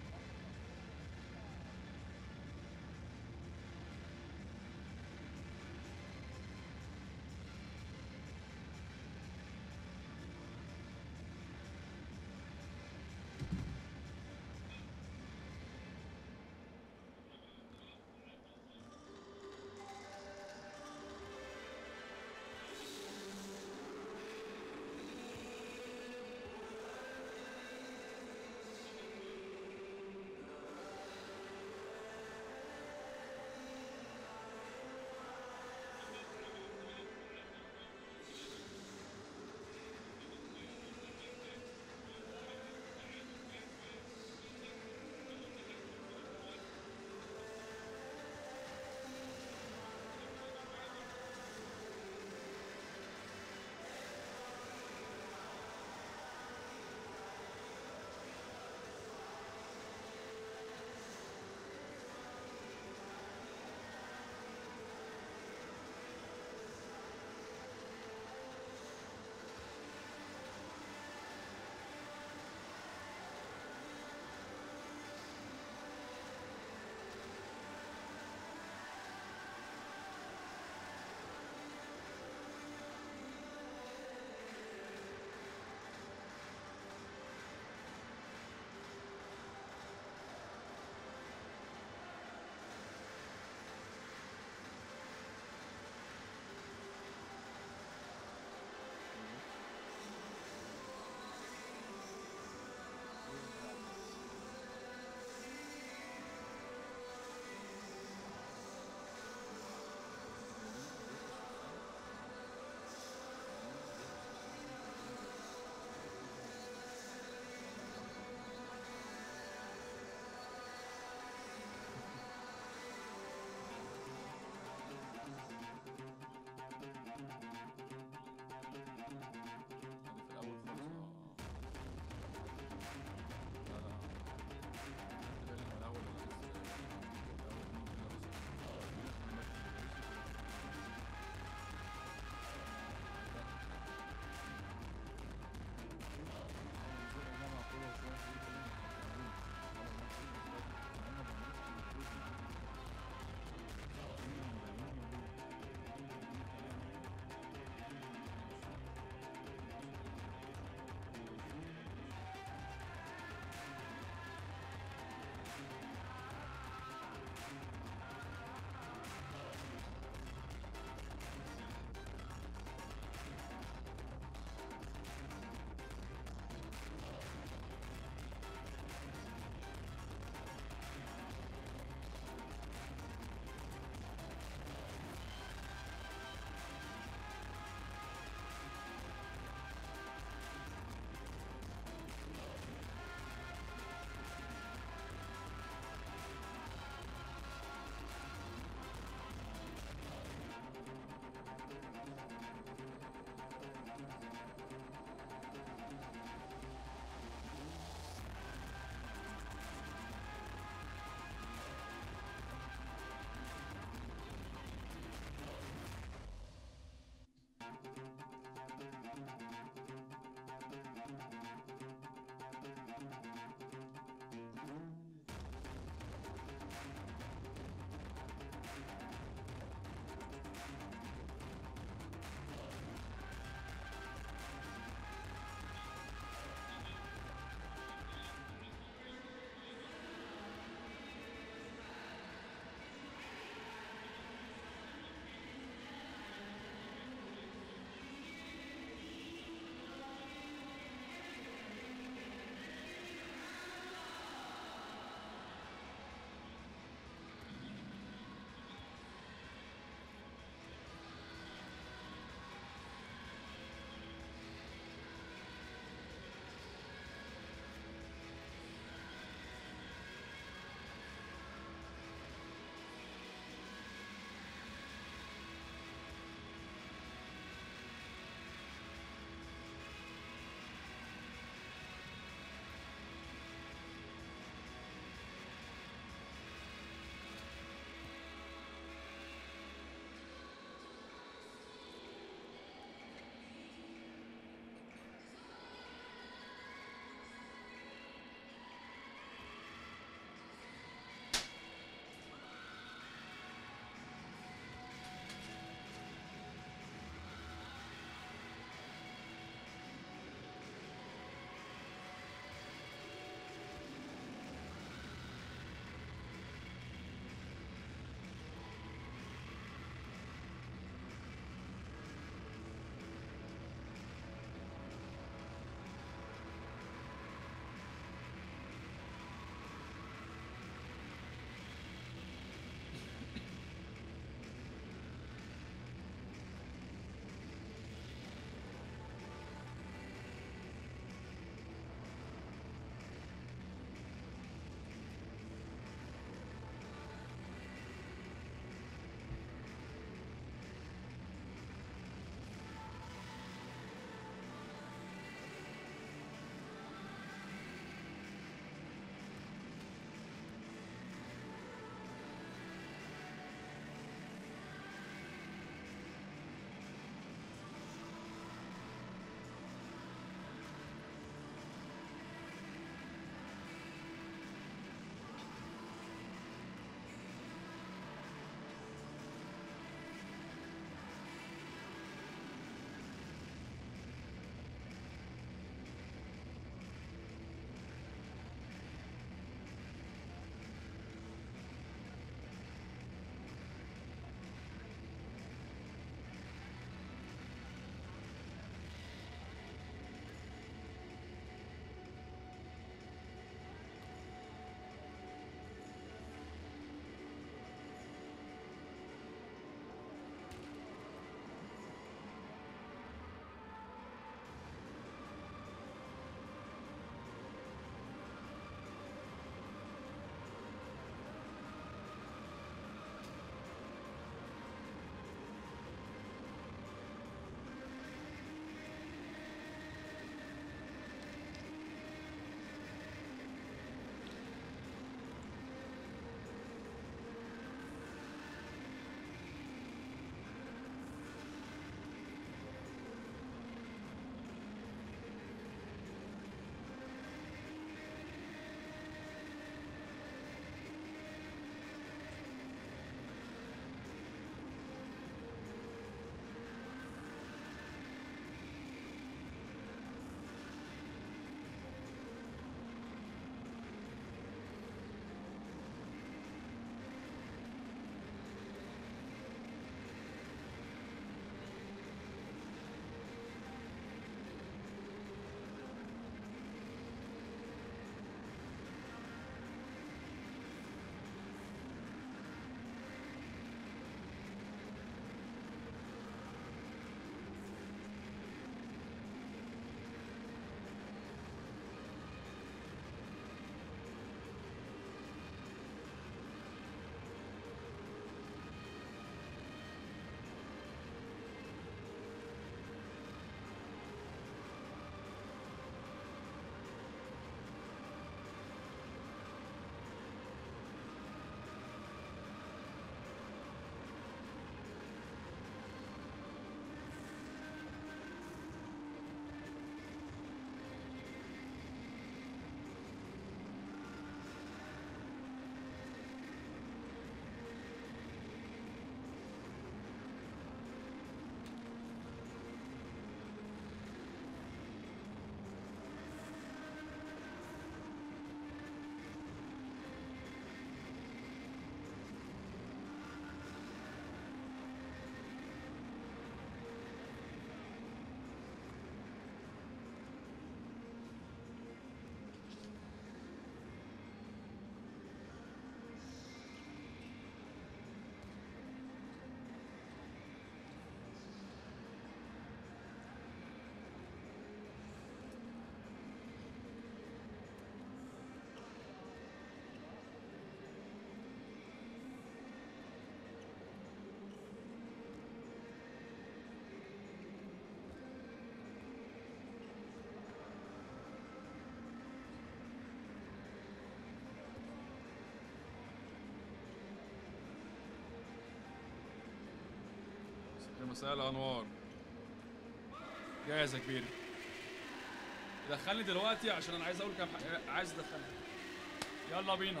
مساء الانوار. جاهز يا كبير. دخلني دلوقتي عشان انا عايز اقول كام حاجه. عايز ادخلني. يلا بينا.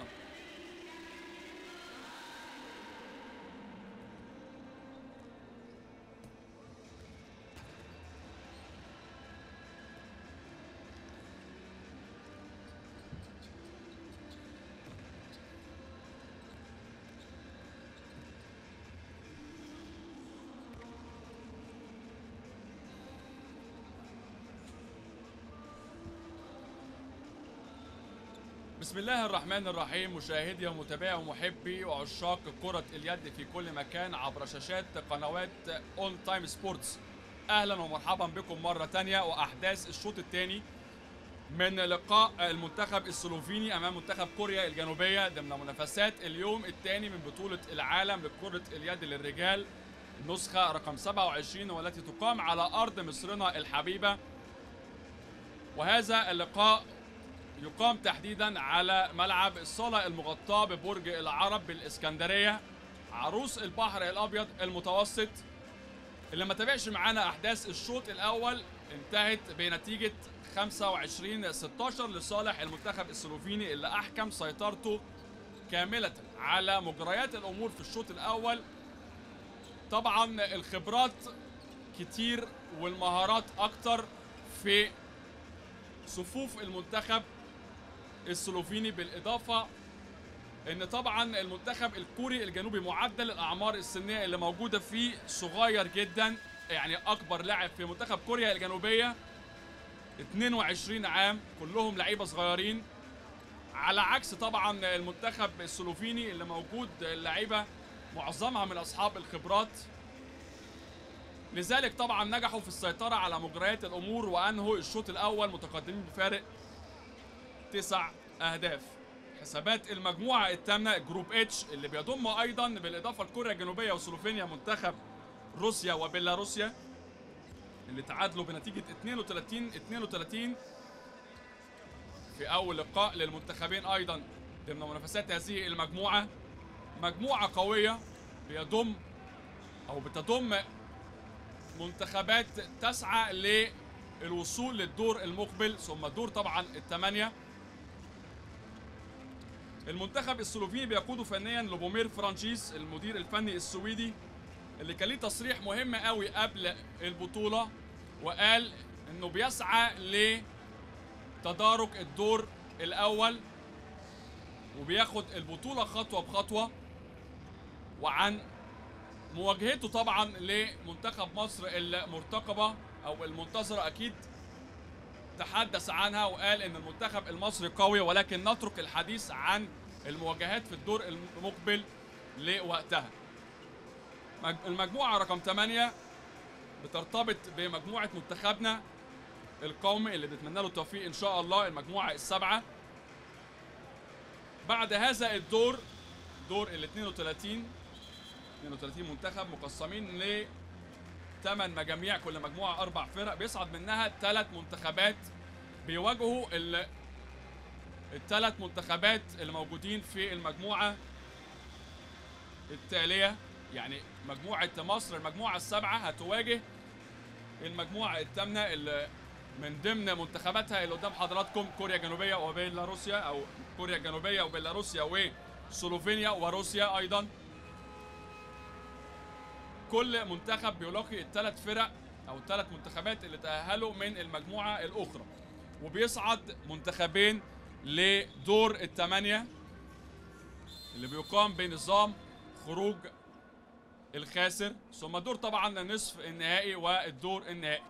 بسم الله الرحمن الرحيم. مشاهدي ومتابعي ومحبي وعشاق كرة اليد في كل مكان عبر شاشات قنوات اون تايم سبورتس، اهلا ومرحبا بكم مرة تانية واحداث الشوط الثاني من لقاء المنتخب السلوفيني امام منتخب كوريا الجنوبية ضمن منافسات اليوم الثاني من بطولة العالم لكرة اليد للرجال نسخة رقم سبعة وعشرين والتي تقام على ارض مصرنا الحبيبة. وهذا اللقاء يقام تحديدا على ملعب الصالة المغطاة ببرج العرب بالإسكندرية، عروس البحر الأبيض المتوسط. اللي ما تابعش معانا أحداث الشوط الأول انتهت بنتيجة خمسة وعشرين ستاشر لصالح المنتخب السلوفيني اللي أحكم سيطرته كاملة على مجريات الأمور في الشوط الأول. طبعا الخبرات كتير والمهارات أكتر في صفوف المنتخب السلوفيني، بالإضافة إن طبعا المنتخب الكوري الجنوبي معدل الأعمار السنية اللي موجودة فيه صغير جدا، يعني أكبر لاعب في منتخب كوريا الجنوبية اتنين وعشرين عام، كلهم لعيبة صغيرين، على عكس طبعا المنتخب السلوفيني اللي موجود اللعيبة معظمها من أصحاب الخبرات. لذلك طبعا نجحوا في السيطرة على مجريات الأمور وأنهوا الشوط الأول متقدمين بفارق تسع أهداف. حسابات المجموعة الثامنة جروب اتش اللي بيضم أيضا بالإضافة لكوريا الجنوبية وسلوفينيا منتخب روسيا وبيلاروسيا اللي تعادلوا بنتيجة اتنين وتلاتين اتنين وتلاتين في أول لقاء للمنتخبين أيضا ضمن منافسات هذه المجموعة. مجموعة قوية بيضم أو بتضم منتخبات تسعى للوصول للدور المقبل ثم الدور طبعا الثمانية. المنتخب السلوفيني بيقوده فنيا لوبومير فرانشيس المدير الفني السويدي اللي كان ليه تصريح مهم قوي قبل البطولة وقال انه بيسعى لتدارك الدور الاول وبياخد البطولة خطوة بخطوة. وعن مواجهته طبعا لمنتخب مصر المرتقبة او المنتظرة اكيد تحدث عنها وقال ان المنتخب المصري قوي ولكن نترك الحديث عن المواجهات في الدور المقبل لوقتها. المجموعة رقم ثمانية بترتبط بمجموعة منتخبنا القومي اللي بنتمنى له التوفيق ان شاء الله، المجموعة السابعة. بعد هذا الدور دور ال اتنين وتلاتين اتنين وتلاتين منتخب مقسمين ل ثمان مجاميع، كل مجموعة أربع فرق بيصعد منها ثلاث منتخبات بيواجهوا الثلاث منتخبات اللي موجودين في المجموعة التالية. يعني مجموعة مصر المجموعة السابعة هتواجه المجموعة الثامنة اللي من ضمن منتخباتها اللي قدام حضراتكم كوريا الجنوبية وبيلاروسيا أو كوريا الجنوبية وبيلاروسيا وسلوفينيا وروسيا أيضا. كل منتخب بيلاقي الثلاث فرق او الثلاث منتخبات اللي تأهلوا من المجموعة الاخرى وبيصعد منتخبين لدور الثمانية اللي بيقام بنظام خروج الخاسر ثم دور طبعا النصف النهائي والدور النهائي.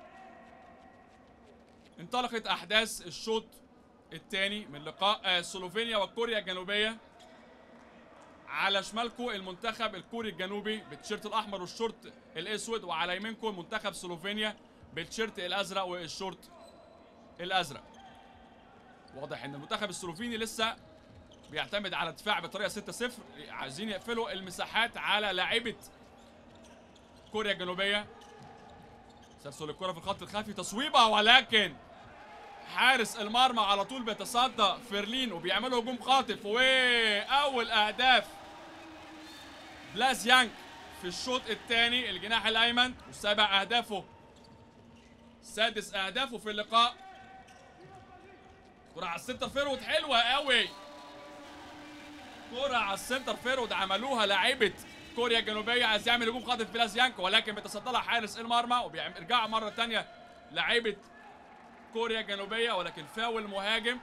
انطلقت احداث الشوط الثاني من لقاء سلوفينيا وكوريا الجنوبية. على شمالكم المنتخب الكوري الجنوبي بالتيشيرت الاحمر والشورت الاسود، وعلى يمينكم منتخب سلوفينيا بالتيشيرت الازرق والشورت الازرق. واضح ان المنتخب السلوفيني لسه بيعتمد على الدفاع بطريقه ستة صفر، عايزين يقفلوا المساحات على لاعيبه كوريا الجنوبيه. سلسل الكره في الخط الخلفي، تصويبه ولكن حارس المرمى على طول بيتصدى فيرلين وبيعملوا هجوم خاطف. واول اهداف بلاس يانج في الشوط الثاني الجناح الايمن، وسبع اهدافه، سادس اهدافه في اللقاء. كرة على السنتر فيرود حلوة قوي، كرة على السنتر فيرود عملوها لاعيبة كوريا الجنوبية. عايز يعمل هجوم خاطف بلازيانكو، ولكن بيتصدى لها حارس المرمى، وبيرجع مرة ثانية لاعيبة كوريا الجنوبية، ولكن فاول مهاجم.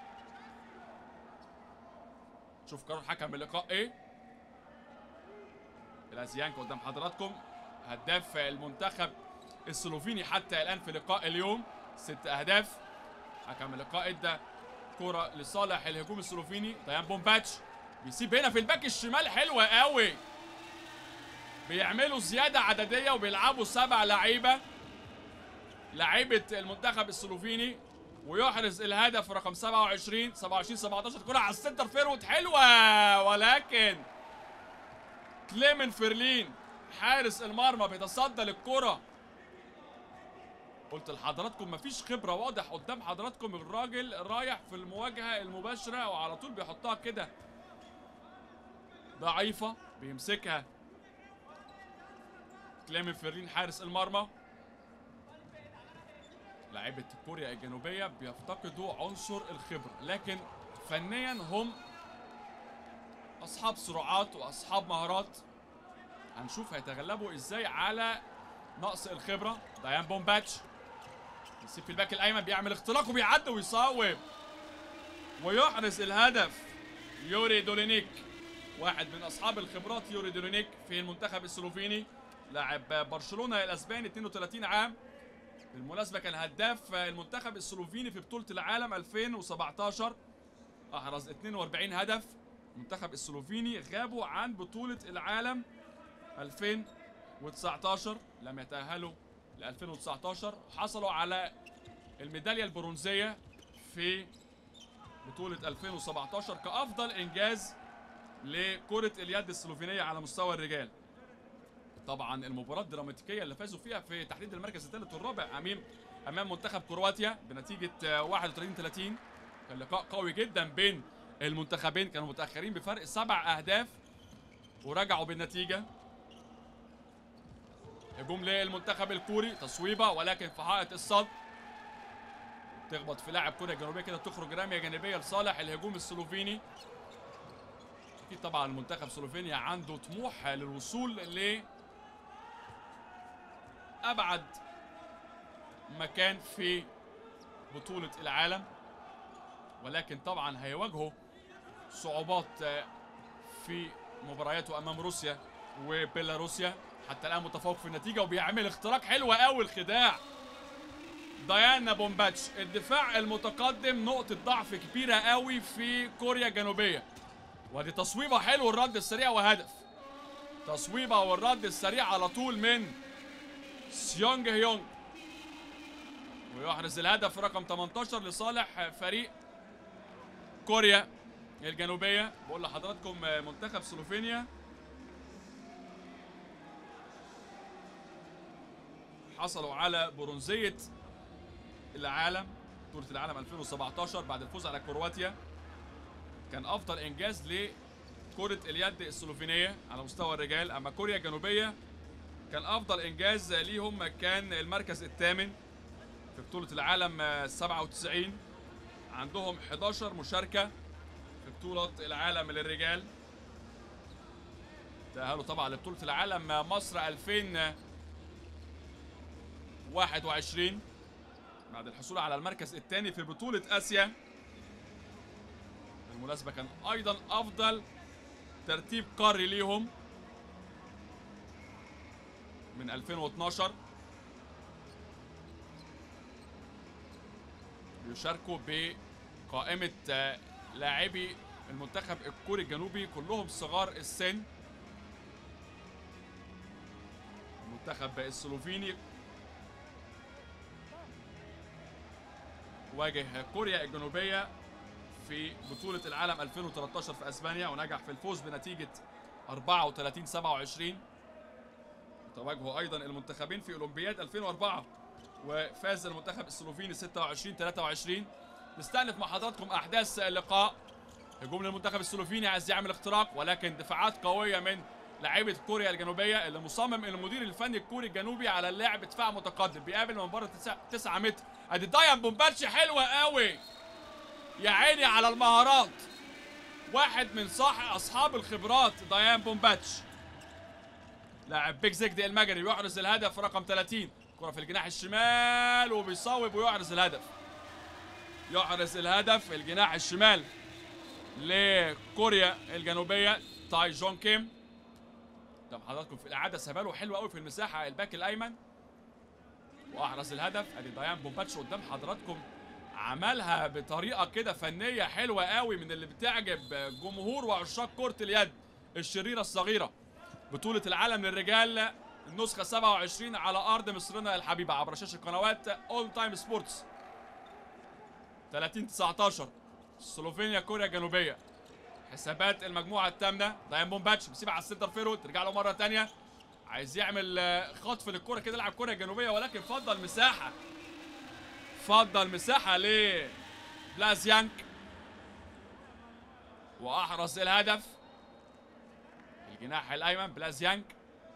شوف قرار حكم اللقاء ايه. بلازيانكو قدام حضراتكم هداف المنتخب السلوفيني حتى الان في لقاء اليوم، ست اهداف. حكم اللقاء ادى كرة لصالح الهجوم السلوفيني. ديان بومباتش بيسيب هنا في الباك الشمال، حلوة قوي. بيعملوا زيادة عددية وبيلعبوا سبع لعيبة، لعيبة المنتخب السلوفيني، ويحرز الهدف رقم سبعة وعشرين سبعة وعشرين سبعتاشر. كرة على السنتر فيرود حلوة، ولكن كليمن فيرلين حارس المرمى بيتصدى للكرة. قلت لحضراتكم مفيش خبرة، واضح قدام حضراتكم الراجل رايح في المواجهة المباشرة وعلى طول بيحطها كده ضعيفة، بيمسكها كليمن فيرلين حارس المرمى. لاعيبة كوريا الجنوبية بيفتقدوا عنصر الخبرة، لكن فنيا هم أصحاب سرعات وأصحاب مهارات. هنشوف هيتغلبوا ازاي على نقص الخبرة. ديان بومباتش يسيب في الباك الأيمن، بيعمل اختراق وبيعدي ويصوب ويحرز الهدف. يوري دولينيك واحد من أصحاب الخبرات، يوري دولينيك في المنتخب السلوفيني، لاعب برشلونة الأسباني، اثنين وثلاثين عام. بالمناسبة كان هداف المنتخب السلوفيني في بطولة العالم ألفين وسبعتاشر، أحرز اثنين وأربعين هدف. المنتخب السلوفيني غابوا عن بطولة العالم ألفين وتسعتاشر، لم يتأهلوا ل ألفين وتسعتاشر. حصلوا على الميدالية البرونزية في بطولة ألفين وسبعتاشر كأفضل إنجاز لكرة اليد السلوفينية على مستوى الرجال. طبعا المباراة الدراماتيكية اللي فازوا فيها في تحديد المركز الثالث والرابع امام امام منتخب كرواتيا بنتيجة واحد وثلاثين ثلاثين، كان لقاء قوي جدا بين المنتخبين، كانوا متأخرين بفرق سبع اهداف ورجعوا بالنتيجة. هجوم للمنتخب الكوري، تصويبة ولكن في حائط الصد، تخبط في لاعب كوريا الجنوبية كده، تخرج رمية جانبية لصالح الهجوم السلوفيني. اكيد طبعا المنتخب سلوفينيا عنده طموح للوصول ل أبعد مكان في بطولة العالم، ولكن طبعا هيواجهوا صعوبات في مبارياته أمام روسيا وبيلاروسيا. حتى الآن متفوق في النتيجة وبيعمل اختراق حلوة قوي، الخداع ديان بومباتش. الدفاع المتقدم نقطة ضعف كبيرة قوي في كوريا الجنوبية. ودي تصويبة حلو، الرد السريع وهدف. تصويبة والرد السريع على طول من سيونج هيونج، ويحرز الهدف رقم ثمانية عشر لصالح فريق كوريا الجنوبية. بقول لحضراتكم منتخب سلوفينيا حصلوا على برونزية العالم، بطولة العالم ألفين وسبعتاشر بعد الفوز على كرواتيا. كان أفضل إنجاز لكرة اليد السلوفينية على مستوى الرجال. أما كوريا الجنوبية كان أفضل إنجاز ليهم كان المركز الثامن في بطولة العالم سبعة وتسعين. عندهم إحدى عشرة مشاركة في بطولة العالم للرجال. تأهلوا طبعا لبطولة العالم مصر ألفين وواحد وعشرين بعد الحصول على المركز الثاني في بطولة آسيا. بالمناسبة كان أيضا أفضل ترتيب قاري ليهم من ألفين واثناشر. بيشاركوا بقائمة لاعبي المنتخب الكوري الجنوبي كلهم صغار السن. المنتخب السلوفيني واجه كوريا الجنوبية في بطولة العالم ألفين وثلاثة عشر في اسبانيا، ونجح في الفوز بنتيجة أربعة وثلاثين سبعة وعشرين. تواجهوا ايضا المنتخبين في اولمبياد ألفين وأربعة وفاز المنتخب السلوفيني ستة وعشرين ثلاثة وعشرين. نستأنف مع حضراتكم احداث اللقاء. هجوم للمنتخب السلوفيني عايز يعمل اختراق، ولكن دفاعات قوية من لعيبه كوريا الجنوبيه اللي مصمم المدير الفني الكوري الجنوبي على اللعب دفاع متقدم، بيقابل من بره تسعة متر. ادي دايان بومباتش حلوه قوي، يا عيني على المهارات، واحد من صح اصحاب الخبرات دايان بومباتش. لاعب بيك زيجدي المجري يحرز الهدف رقم ثلاثين، كرة في الجناح الشمال وبيصوب ويحرز الهدف. يحرز الهدف الجناح الشمال لكوريا الجنوبية تاي جون كيم. قدام حضراتكم في الإعادة سباله حلو قوي في المساحة الباك الأيمن وأحرز الهدف. أدي دايان بومباتش قدام حضراتكم، عملها بطريقة كده فنية حلوة قوي من اللي بتعجب جمهور وعشاق كرة اليد الشريرة الصغيرة. بطولة العالم للرجال النسخة سبعة وعشرين على أرض مصرنا الحبيبة عبر شاشة قنوات أول تايم سبورتس. ثلاثين تسعتاشر سلوفينيا كوريا الجنوبية. حسابات المجموعة الثامنة. دايان بومباتش بيسيبها على السنتر فيرود، ترجع له مرة ثانية، عايز يعمل خطف للكرة كده لاعب كوريا الجنوبية، ولكن فضل مساحة فضل مساحة ل بلازيانك وأحرز الهدف. الجناح الأيمن بلازيانك.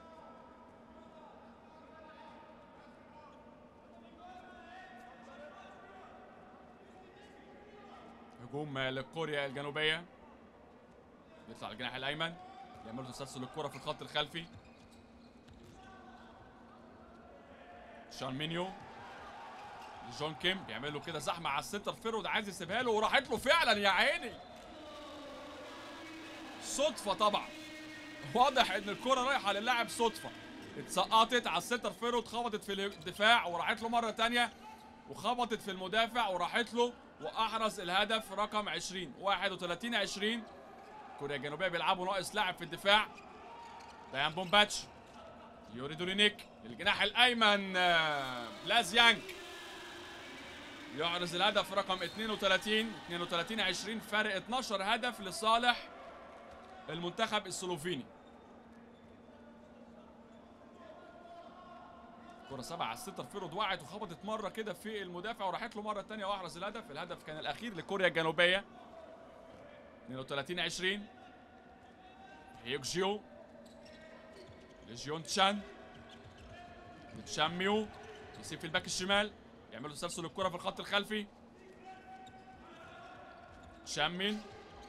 هجوم لكوريا الجنوبية، يطلع الجناح الأيمن يعملوا تسلسل الكرة في الخط الخلفي. شان مينيو جون كيم بيعمل له كده زحمة على السنتر فيرود، عايز يسيبها له وراحت له فعلا، يا عيني صدفة طبعا، واضح ان الكرة رايحة للاعب صدفة، اتسقطت على السنتر فيرود، خبطت في الدفاع وراحت له مرة تانية، وخبطت في المدافع وراحت له، واحرز الهدف رقم عشرين. واحد وثلاثين عشرين. كوريا الجنوبية بيلعبوا ناقص لاعب في الدفاع. دايان بومباتش، يوري دورينيك، الجناح الايمن بلازيانك يحرز الهدف رقم اثنين وثلاثين. اثنين وثلاثين عشرين، فارق اثناشر هدف لصالح المنتخب السلوفيني. كرة سبعة على السنتر فيرود، وقعت وخبطت مرة كده في المدافع وراحت له مرة ثانية واحرز الهدف. الهدف كان الأخير لكوريا الجنوبية. اثنين وثلاثين عشرين. هيوك جيو، لجيون تشان، تشان ميو يسيب في الباك الشمال، يعملوا تسلسل الكرة في الخط الخلفي. تشامين،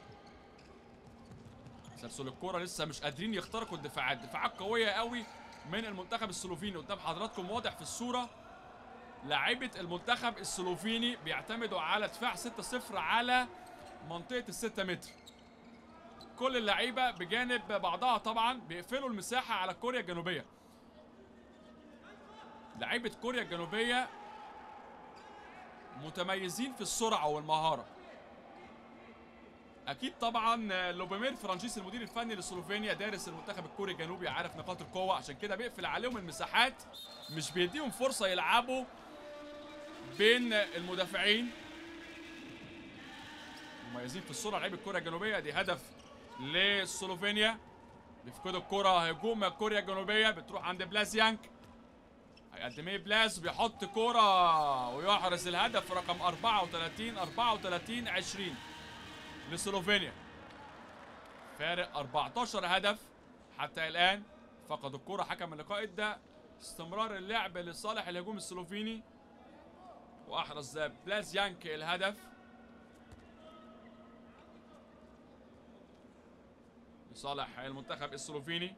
تسلسل الكرة لسه مش قادرين يخترقوا الدفاعات، دفاعات قوية قوي من المنتخب السلوفيني. قدام حضراتكم واضح في الصورة لاعيبة المنتخب السلوفيني بيعتمدوا على دفاع ستة صفر على منطقة الستة متر. كل اللعيبة بجانب بعضها طبعا بيقفلوا المساحة على كوريا الجنوبية. لعيبة كوريا الجنوبية متميزين في السرعة والمهارة. اكيد طبعا لوبيمير فرانشيس المدير الفني لسلوفينيا دارس المنتخب الكوري الجنوبي، عارف نقاط القوه، عشان كده بيقفل عليهم المساحات، مش بيديهم فرصه يلعبوا بين المدافعين. مميزين في السرعه لعيبه كوريا الجنوبيه. دي هدف لسلوفينيا، بيفقدوا الكره. هجوم كوريا الجنوبيه بتروح عند بلازيانك، هيقدم ايه بلاز، بيحط كره ويحرز الهدف رقم أربعة وثلاثين. أربعة وثلاثين عشرين لسلوفينيا، فارق أربعتاشر هدف حتى الآن. فقد الكرة حكم اللقاء، ادى استمرار اللعب لصالح الهجوم السلوفيني، وأحرز بلازيانك الهدف لصالح المنتخب السلوفيني.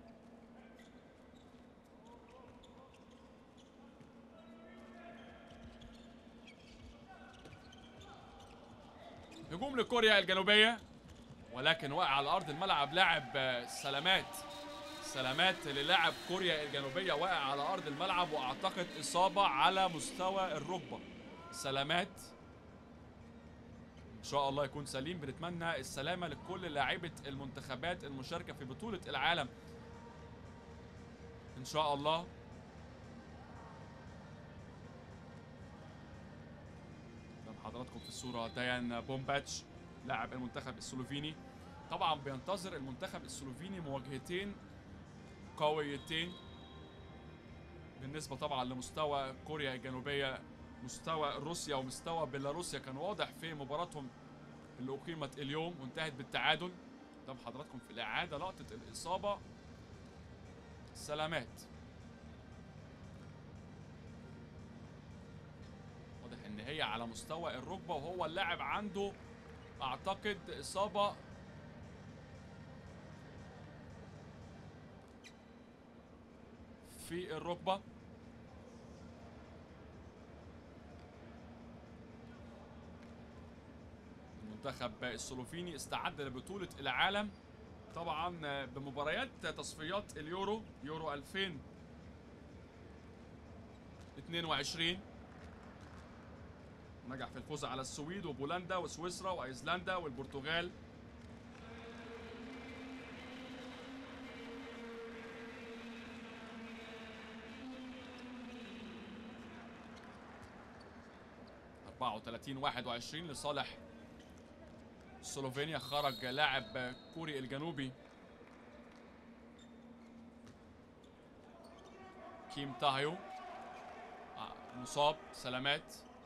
هجوم لكوريا الجنوبية، ولكن وقع على أرض الملعب لاعب سلامات. سلامات للاعب كوريا الجنوبية، واقع على أرض الملعب وأعتقد إصابة على مستوى الركبة. سلامات إن شاء الله يكون سليم. بنتمنى السلامة لكل لاعيبة المنتخبات المشاركة في بطولة العالم إن شاء الله. حضراتكم في الصورة دايان بومباتش لاعب المنتخب السلوفيني. طبعا بينتظر المنتخب السلوفيني مواجهتين قويتين بالنسبة طبعا لمستوى كوريا الجنوبية. مستوى روسيا ومستوى بيلاروسيا كان واضح في مباراتهم اللي أقيمت اليوم وانتهت بالتعادل. قدام حضراتكم في الإعادة لقطة الإصابة سلامات. واضح ان هي على مستوى الركبه، وهو اللاعب عنده اعتقد اصابه في الركبه. المنتخب السلوفيني استعد لبطوله العالم طبعا بمباريات تصفيات اليورو، يورو ألفين واثنين وعشرين. نجح في الفوز على السويد وبولندا وسويسرا وايسلندا والبرتغال. أربعة وثلاثين واحد وعشرين لصالح سلوفينيا. خرج لاعب كوري الجنوبي كيم تاهيو مصاب، سلامات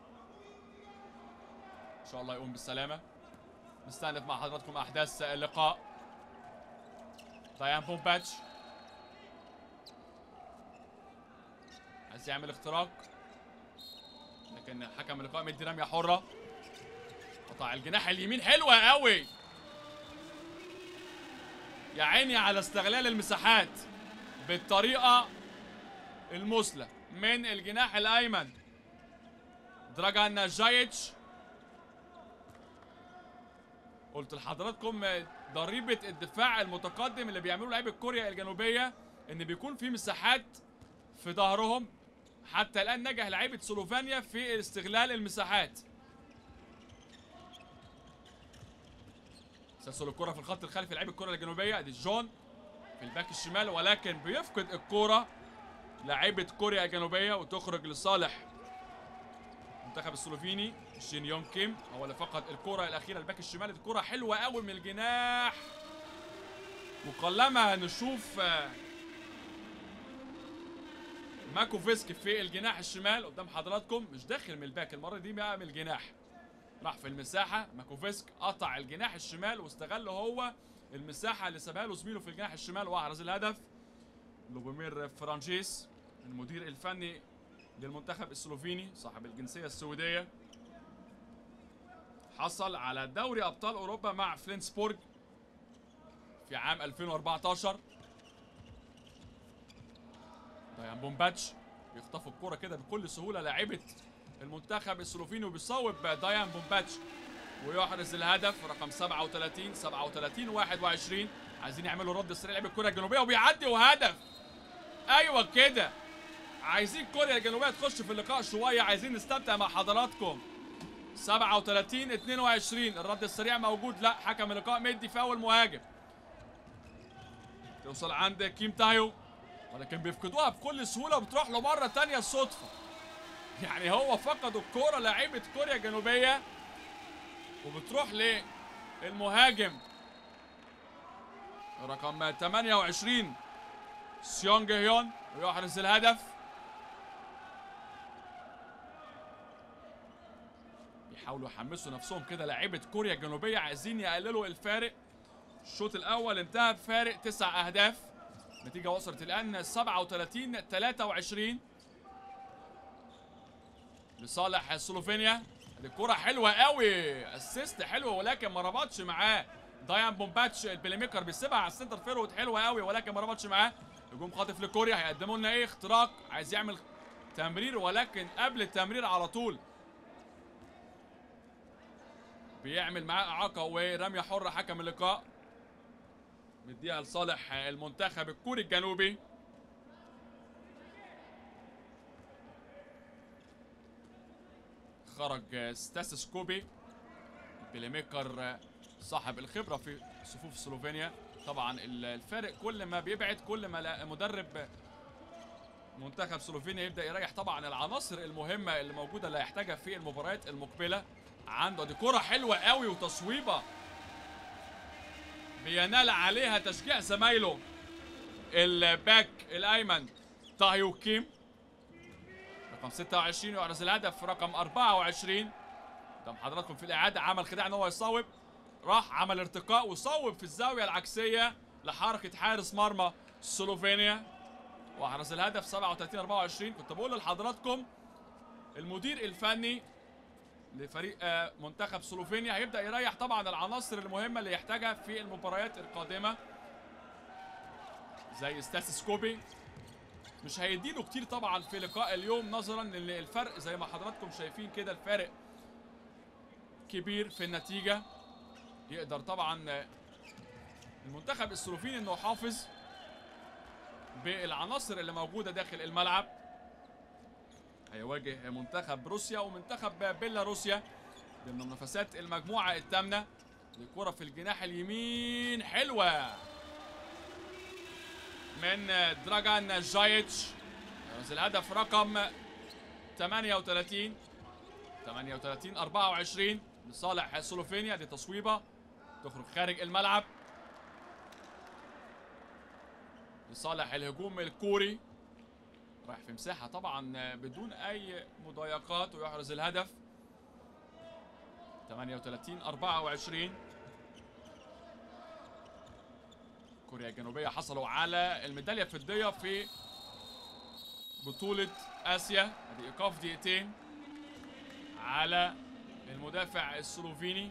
ان شاء الله يقوم بالسلامه. نستأنف مع حضراتكم احداث اللقاء. دايان بومباتش عايز يعمل اختراق، لكن حكم اللقاء مدي رميه حره. قطع الجناح اليمين حلوه قوي، يا عيني على استغلال المساحات بالطريقه المثلى من الجناح الايمن دراجان جايتش. قلت لحضراتكم ضريبه الدفاع المتقدم اللي بيعملوه لعيبه كوريا الجنوبيه ان بيكون في مساحات في ظهرهم. حتى الان نجح لعيبه سلوفينيا في استغلال المساحات. تسلسل الكرة في الخط الخلفي لعيب الكرة الجنوبية. ادي جون في الباك الشمال، ولكن بيفقد الكرة لعيبة كوريا الجنوبية وتخرج لصالح المنتخب السلوفيني. شين يونغ كيم هو اللي فقد الكرة الأخيرة الباك الشمال. الكرة حلوة قوي من الجناح، وقلما نشوف ماكوفسكي في الجناح الشمال قدام حضراتكم. مش داخل من الباك المرة دي بقى من الجناح، راح في المساحة. ماكوفسك قطع الجناح الشمال واستغل هو المساحة اللي سابها له زميله في الجناح الشمال واحرز الهدف. لوبومير فرانشيس المدير الفني للمنتخب السلوفيني صاحب الجنسية السويدية، حصل على دوري أبطال أوروبا مع فلينسبورغ في عام ألفين وأربعتاشر. دايان بومباتش بيخطفوا الكرة كده بكل سهولة لاعيبة المنتخب السلوفيني، وبيصوب دايان بومباتش ويحرز الهدف رقم سبعة وثلاثين سبعة وثلاثين واحد وعشرين. عايزين يعملوا رد سريع لعيبه كوريا الجنوبيه وبيعدي وهدف. ايوه كده، عايزين كوريا الجنوبيه تخش في اللقاء شويه، عايزين نستمتع مع حضراتكم. سبعة وثلاثين اثنين وعشرين الرد السريع موجود. لا، حكم اللقاء مدي فاول مهاجم. توصل عند كيم تايو ولكن بيفقدوها بكل سهوله وبتروح له مره ثانيه الصدفه. يعني هو فقدوا الكوره لاعيبه كوريا الجنوبيه وبتروح للمهاجم رقم ثمانية وعشرين سيونج هيون ويحرز الهدف. بيحاولوا يحمسوا نفسهم كده لاعيبه كوريا الجنوبيه، عايزين يقللوا الفارق. الشوط الاول انتهى بفارق تسع اهداف، النتيجه وصلت الان سبعة وثلاثين ثلاثة وعشرين لصالح سلوفينيا. الكرة حلوة قوي، اسيست حلوة ولكن ما ربطش معاه دايان بومباتش. البلاي ميكر بيسيبها على السنتر فيرود، حلوة قوي ولكن ما ربطش معاه. هجوم خاطف لكوريا، هيقدموا لنا ايه؟ اختراق، عايز يعمل تمرير ولكن قبل التمرير على طول بيعمل معاه اعاقة ورمية حرة. حكم اللقاء مديها لصالح المنتخب الكوري الجنوبي. خرج ستاس سكوبي البلاي ميكر صاحب الخبره في صفوف سلوفينيا. طبعا الفارق كل ما بيبعد كل ما مدرب منتخب سلوفينيا يبدا يريح طبعا العناصر المهمه اللي موجوده اللي هيحتاجها في المباريات المقبله. عنده دي كره حلوه قوي وتصويبه بينال عليها تشجيع زمايله الباك الايمن تاهيو كيم. رقم ستة وعشرين يحرز الهدف رقم أربعة وعشرين. قدام حضراتكم في الاعاده عمل خداع ان هو يصوب، راح عمل ارتقاء وصوب في الزاويه العكسيه لحركه حارس مرمى سلوفينيا. واحرز الهدف سبعة وتلاتين أربعة وعشرين. كنت بقول لحضراتكم المدير الفني لفريق منتخب سلوفينيا هيبدأ يريح طبعا العناصر المهمة اللي يحتاجها في المباريات القادمة زي ستاسي سكوبي. مش هيديله كتير طبعا في لقاء اليوم نظرا لان الفرق زي ما حضراتكم شايفين كده الفارق كبير في النتيجة. يقدر طبعا المنتخب السلوفيني انه يحافظ بالعناصر اللي موجودة داخل الملعب. هيواجه منتخب روسيا ومنتخب بيلاروسيا ضمن منافسات المجموعة الثامنة. الكرة في الجناح اليمين حلوة من دراجان جايتش. الهدف رقم ثمانية وثلاثين ثمانية وثلاثين أربعة وعشرين لصالح سلوفينيا. دي تصويبة تخرج خارج الملعب لصالح الهجوم الكوري. رايح في مساحة طبعا بدون أي مضايقات ويحرز الهدف ثمانية وثلاثين أربعة وعشرين. كوريا الجنوبية حصلوا على الميدالية الفضية في بطولة آسيا. ادي ايقاف دقيقتين على المدافع السلوفيني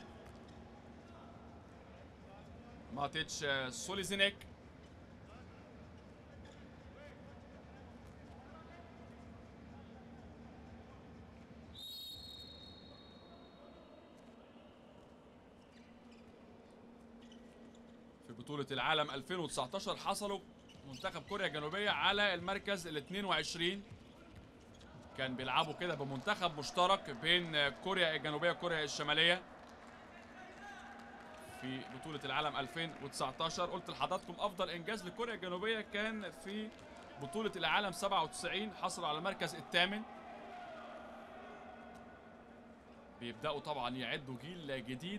ماتيتش سوليزينيك. في بطولة العالم ألفين وتسعتاشر حصلوا منتخب كوريا الجنوبية على المركز ال اثنين وعشرين. كان بيلعبوا كده بمنتخب مشترك بين كوريا الجنوبية وكوريا الشمالية في بطولة العالم ألفين وتسعتاشر. قلت لحضراتكم أفضل إنجاز لكوريا الجنوبية كان في بطولة العالم سبعة وتسعين، حصلوا على المركز الثامن. بيبدأوا طبعا يعدوا جيل جديد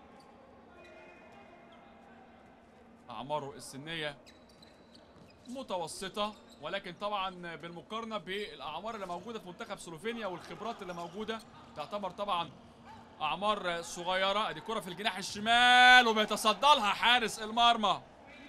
أعماره السنية متوسطة، ولكن طبعا بالمقارنة بالأعمار اللي موجودة في منتخب سلوفينيا والخبرات اللي موجودة تعتبر طبعا أعمار صغيرة. ادي كرة في الجناح الشمال وبيتصدى لها حارس المرمى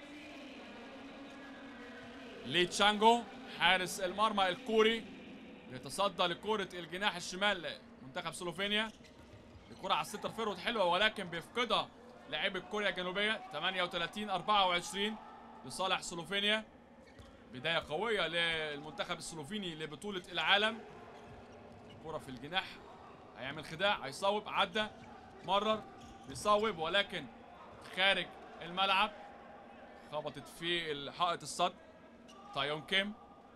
لي تشانجو. حارس المرمى الكوري بيتصدى لكرة الجناح الشمال منتخب سلوفينيا. الكرة على السنتر فيرود حلوة ولكن بيفقدها لاعب كوريا الجنوبية. ثمانية وثلاثين أربعة وعشرين لصالح سلوفينيا. بداية قوية للمنتخب السلوفيني لبطولة العالم. الكرة في الجناح هيعمل خداع، هيصوب، عدى، مرر، بيصوب ولكن خارج الملعب. خبطت في الحائط الصد. تايون كيم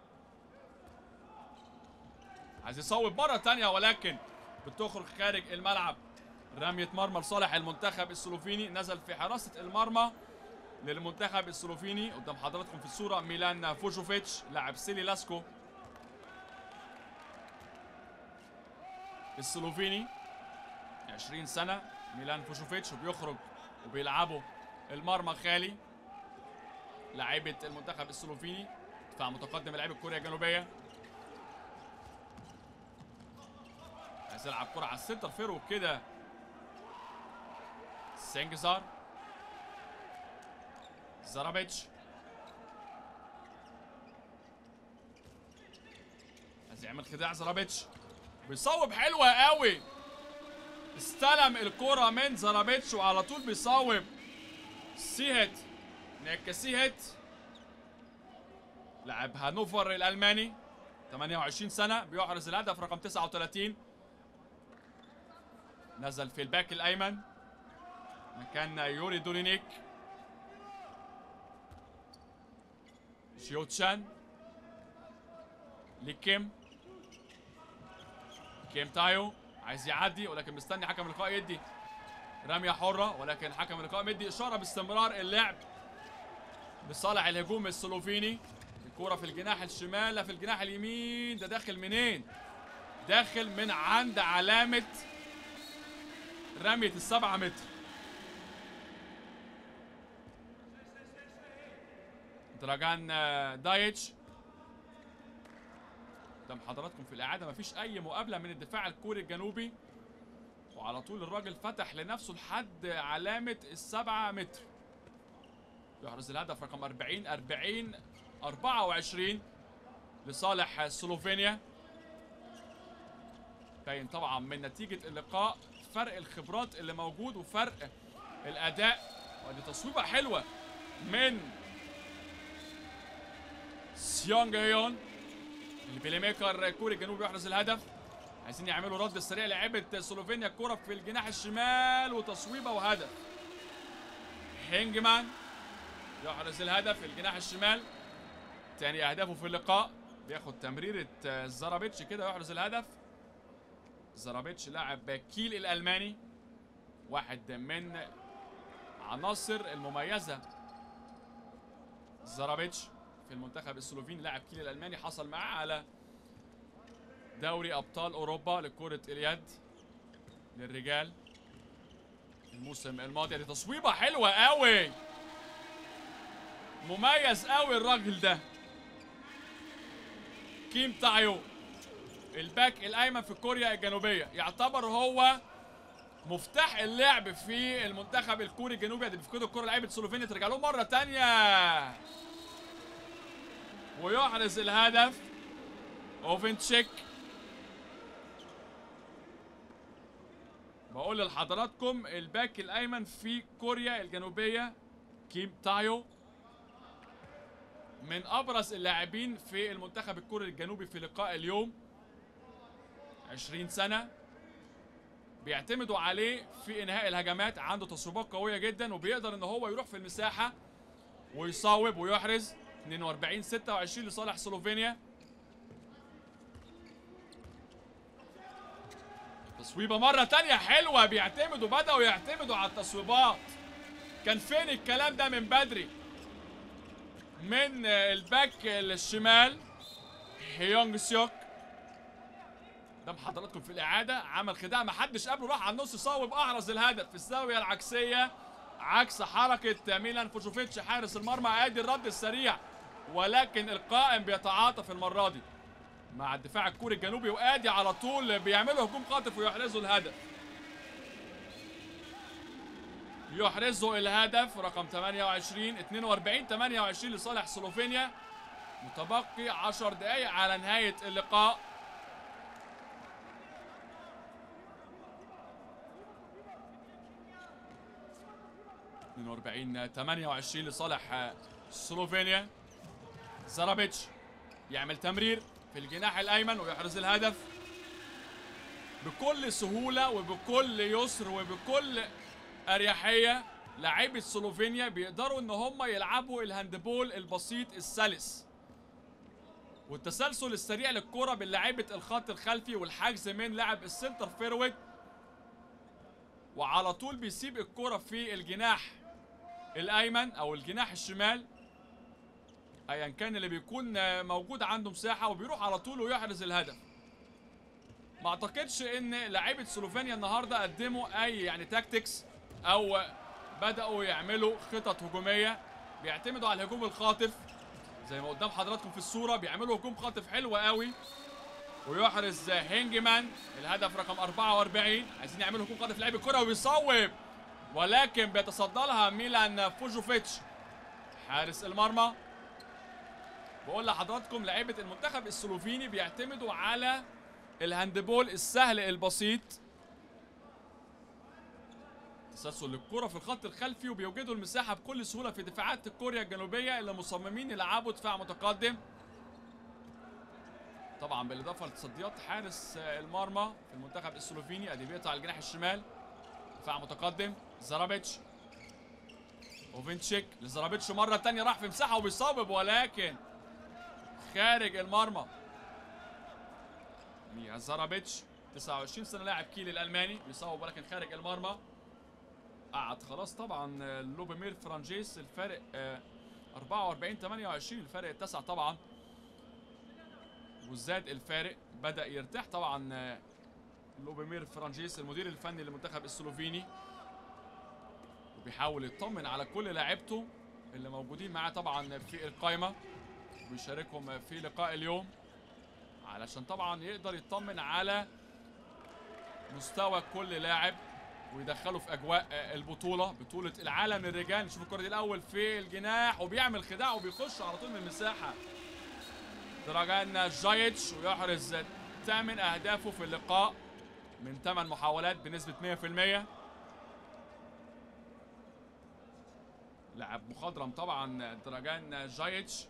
عايز يصوب مرة تانية ولكن بتخرج خارج الملعب. رمية مرمى لصالح المنتخب السلوفيني. نزل في حراسة المرمى للمنتخب السلوفيني قدام حضراتكم في الصورة ميلان فوجوفيتش لاعب سيلي لاسكو السلوفيني عشرين سنة. ميلان فوجوفيتش وبيخرج وبيلعبوا المرمى خالي. لاعيبة المنتخب السلوفيني دفاع متقدم لاعيبة كوريا الجنوبية. عايز يلعب كرة على السنتر فيرو كده سينجزار. زرابيتش عايز يعمل خداع. زرابيتش بيصوب حلوة قوي. استلم الكرة من زرابيتش وعلى طول بيصوب. سيهت نيك سيهت لاعب هانوفر الألماني ثمانية وعشرين سنة بيحرز الهدف رقم تسعة وثلاثين. نزل في الباك الأيمن مكان يوري دولينيك. شيوتشان لكيم. كيم تايو عايز يعدي ولكن مستني حكم اللقاء يدي رمية حرة، ولكن حكم اللقاء مدي إشارة باستمرار اللعب لصالح الهجوم السلوفيني. الكرة في الجناح الشمال لا في الجناح اليمين. ده داخل منين؟ داخل من عند علامة رمية السبعة متر. دراجان دايتش قدام حضراتكم في الإعادة. مفيش أي مقابلة من الدفاع الكوري الجنوبي وعلى طول الراجل فتح لنفسه لحد علامة السبعة متر. يحرز الهدف رقم أربعين أربعين أربعة وعشرين لصالح سلوفينيا. باين طبعا من نتيجة اللقاء فرق الخبرات اللي موجود وفرق الأداء. ودي تصويبة حلوة من سيونج هيون البلاي ميكر الكوري الجنوبي يحرز الهدف. عايزين يعملوا رد سريع لعيبة سلوفينيا، الكرة في الجناح الشمال وتصويبة وهدف. هينجمان يحرز الهدف الجناح الشمال، تاني أهدافه في اللقاء. بياخد تمريرة زرابيتش كده ويحرز الهدف. زرابيتش لاعب كيل الألماني، واحد من عناصر المميزة. زرابيتش في المنتخب السلوفيني لاعب كيل الألماني، حصل معاه على دوري أبطال أوروبا لكرة اليد للرجال الموسم الماضي. دي تصويبة حلوة قوي، مميز قوي الراجل ده. كيم تايو الباك الأيمن في كوريا الجنوبية، يعتبر هو مفتاح اللعب في المنتخب الكوري الجنوبي. دي بيفقدوا الكرة لعيبة سلوفينيا، ترجع لهم مرة تانية ويحرز الهدف اوفنتشيك. بقول لحضراتكم الباك الايمن في كوريا الجنوبيه كيم تايو من ابرز اللاعبين في المنتخب الكوري الجنوبي في لقاء اليوم. عشرين سنة، بيعتمدوا عليه في انهاء الهجمات، عنده تصويبات قويه جدا وبيقدر ان هو يروح في المساحه ويصاوب ويحرز. اثنين وأربعين ستة وعشرين لصالح سلوفينيا. تصويبه مره تانية حلوه، بيعتمدوا بداوا يعتمدوا على التصويبات. كان فين الكلام ده من بدري من الباك الشمال هيونج سيوك. قدام حضراتكم في الاعاده، عمل خداع محدش قبله، راح على النص صوب احرز الهدف في الزاويه العكسيه عكس حركه ميلان فوجوفيتش حارس المرمى. ادي الرد السريع، ولكن القائم بيتعاطف المره دي مع الدفاع الكوري الجنوبي، وادي على طول بيعملوا هجوم خاطف ويحرزوا الهدف. يحرزوا الهدف رقم ثمانية وعشرين. اثنين وأربعين ثمانية وعشرين لصالح سلوفينيا. متبقي عشر دقائق على نهايه اللقاء. اثنين وأربعين ثمانية وعشرين لصالح سلوفينيا. زرابيتش يعمل تمرير في الجناح الايمن ويحرز الهدف بكل سهوله وبكل يسر وبكل اريحيه. لاعيبه سلوفينيا بيقدروا ان هم يلعبوا الهاندبول البسيط السلس والتسلسل السريع للكره باللاعيبه الخط الخلفي والحجز من لاعب السنتر فيرود، وعلى طول بيسيب الكره في الجناح الايمن او الجناح الشمال ايا كان اللي بيكون موجود عنده مساحه، وبيروح على طول ويحرز الهدف. ما اعتقدش ان لاعيبه سلوفينيا النهارده قدموا اي يعني تاكتكس او بداوا يعملوا خطط هجوميه. بيعتمدوا على الهجوم الخاطف زي ما قدام حضراتكم في الصوره، بيعملوا هجوم خاطف حلو قوي ويحرز هينجمان الهدف رقم أربعة وأربعين. عايزين يعملوا هجوم خاطف لعيب الكره ويصوب، ولكن بيتصدى لها ميلان فوجوفيتش حارس المرمى. بقول لحضراتكم لعيبه المنتخب السلوفيني بيعتمدوا على الهاندبول السهل البسيط، تسلسل للكرة في الخط الخلفي، وبيوجدوا المساحه بكل سهوله في دفاعات كوريا الجنوبيه اللي مصممين يلعبوا دفاع متقدم. طبعا بالاضافه لتصديات حارس المرمى في المنتخب السلوفيني. ادي بيقطع الجناح الشمال، دفاع متقدم. زرابيتش اوفنتشيك لزرابيتش مره ثانيه، راح في مساحه وبيصابب ولكن خارج المرمى. ميا زرابيتش تسعة وعشرين سنه، لاعب كيل الالماني، بيصوب ولكن خارج المرمى. قعد خلاص طبعا لوبيمير فرانجيس. الفارق أربعة وأربعين ثمانية وعشرين، الفارق اتسع طبعا وزاد الفارق. بدا يرتاح طبعا لوبيمير فرانجيس المدير الفني للمنتخب السلوفيني، وبيحاول يطمن على كل لاعيبته اللي موجودين معاه طبعا في القائمه ويشاركهم في لقاء اليوم، علشان طبعا يقدر يطمن على مستوى كل لاعب ويدخله في اجواء البطوله، بطوله العالم للرجال. نشوف الكره دي الاول في الجناح وبيعمل خداع وبيخش على طول من المساحه دراجان جايتش ويحرز ثمان اهدافه في اللقاء من ثمان محاولات بنسبة مية في المية. لاعب مخضرم طبعا دراجان جايتش.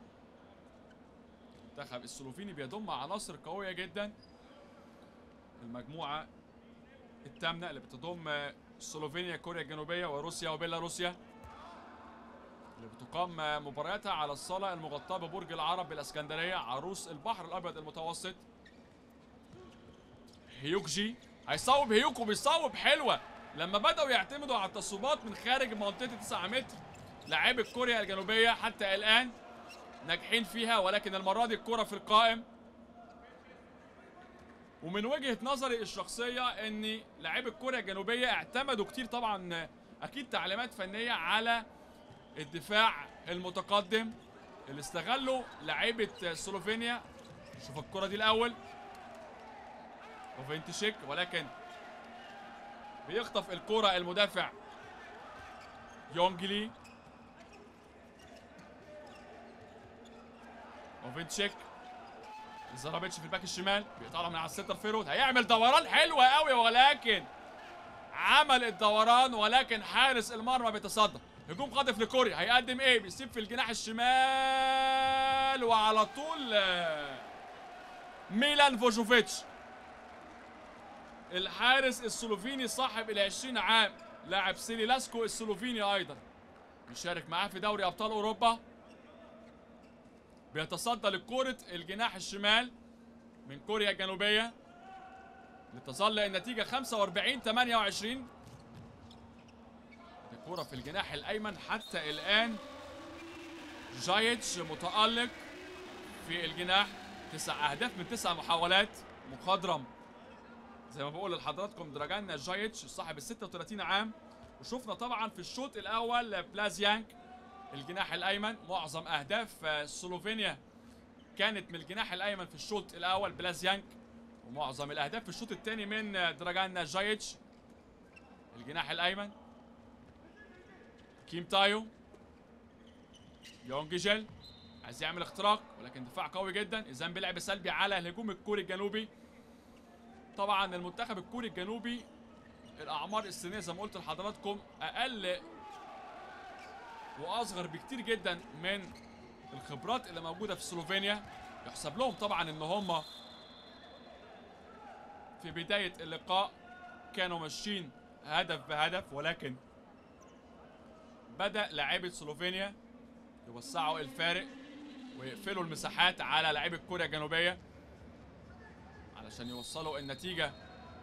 المنتخب السلوفيني بيضم عناصر قوية جدا. المجموعة الثامنة اللي بتضم سلوفينيا، كوريا الجنوبية، وروسيا وبيلاروسيا، اللي بتقام مبارياتها على الصالة المغطاة ببرج العرب بالاسكندرية، عروس البحر الابيض المتوسط. هيوكجي هيصوب، هيوكو بيصوب حلوة. لما بدأوا يعتمدوا على التصويبات من خارج منطقة تسعة متر، لاعبي كوريا الجنوبية حتى الآن ناجحين فيها، ولكن المرة دي الكرة في القائم. ومن وجهة نظري الشخصية ان لاعبي كوريا الجنوبية اعتمدوا كتير طبعا، اكيد تعليمات فنية، على الدفاع المتقدم اللي استغلوا لاعيبة سلوفينيا. شوف الكرة دي الاول، وفينتشيك، ولكن بيخطف الكرة المدافع يونجلي. وفينتشيك زرابيتش في الباك الشمال، بيقطعها من على السنتر فيرود، هيعمل دوران حلوة قوي، ولكن عمل الدوران، ولكن حارس المرمى بيتصدى. هجوم خاطف لكوريا، هيقدم ايه؟ بيسيب في الجناح الشمال، وعلى طول ميلان فوجوفيتش الحارس السلوفيني صاحب العشرين عام، لاعب سيلي لاسكو السلوفيني ايضا، بيشارك معاه في دوري ابطال اوروبا. بيتصدى لكرة الجناح الشمال من كوريا الجنوبية لتظل النتيجة خمسة وأربعين ثمانية وعشرين. الكرة في الجناح الأيمن حتى الآن جايتش متألق في الجناح، تسع أهداف من تسع محاولات، مخضرم زي ما بقول لحضراتكم دراجان جايتش صاحب ال ستة وثلاثين عام. وشفنا طبعا في الشوط الأول بلازيانك الجناح الأيمن، معظم أهداف سلوفينيا كانت من الجناح الأيمن في الشوط الأول بلازيانك، ومعظم الأهداف في الشوط الثاني من دراجان جايتش الجناح الأيمن. كيم تايو، يونج جيل عايز يعمل اختراق، ولكن دفاع قوي جدا. إذا بيلعب سلبي على الهجوم الكوري الجنوبي. طبعا المنتخب الكوري الجنوبي الأعمار السنية زي ما قلت لحضراتكم أقل واصغر بكتير جدا من الخبرات اللي موجوده في سلوفينيا. يحسب لهم طبعا ان هم في بدايه اللقاء كانوا ماشيين هدف بهدف، ولكن بدا لاعيبه سلوفينيا يوسعوا الفارق ويقفلوا المساحات على لاعيبه كوريا الجنوبيه علشان يوصلوا النتيجه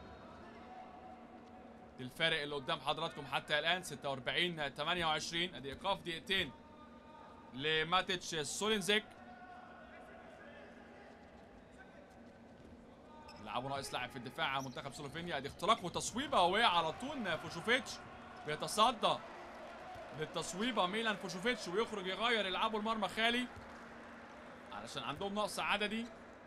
الفارق اللي قدام حضراتكم حتى الان ستة وأربعين ثمانية وعشرين. ادي ايقاف دقيقتين لماتيتش سولينزيك. لعبوا ناقص لاعب في الدفاع منتخب سلوفينيا. ادي اختراق وتصويبه، وعلى طول فوشوفيتش بيتصدى للتصويبه ميلان فوشوفيتش، ويخرج يغير يلعبوا المرمى خالي علشان عندهم نقص عددي.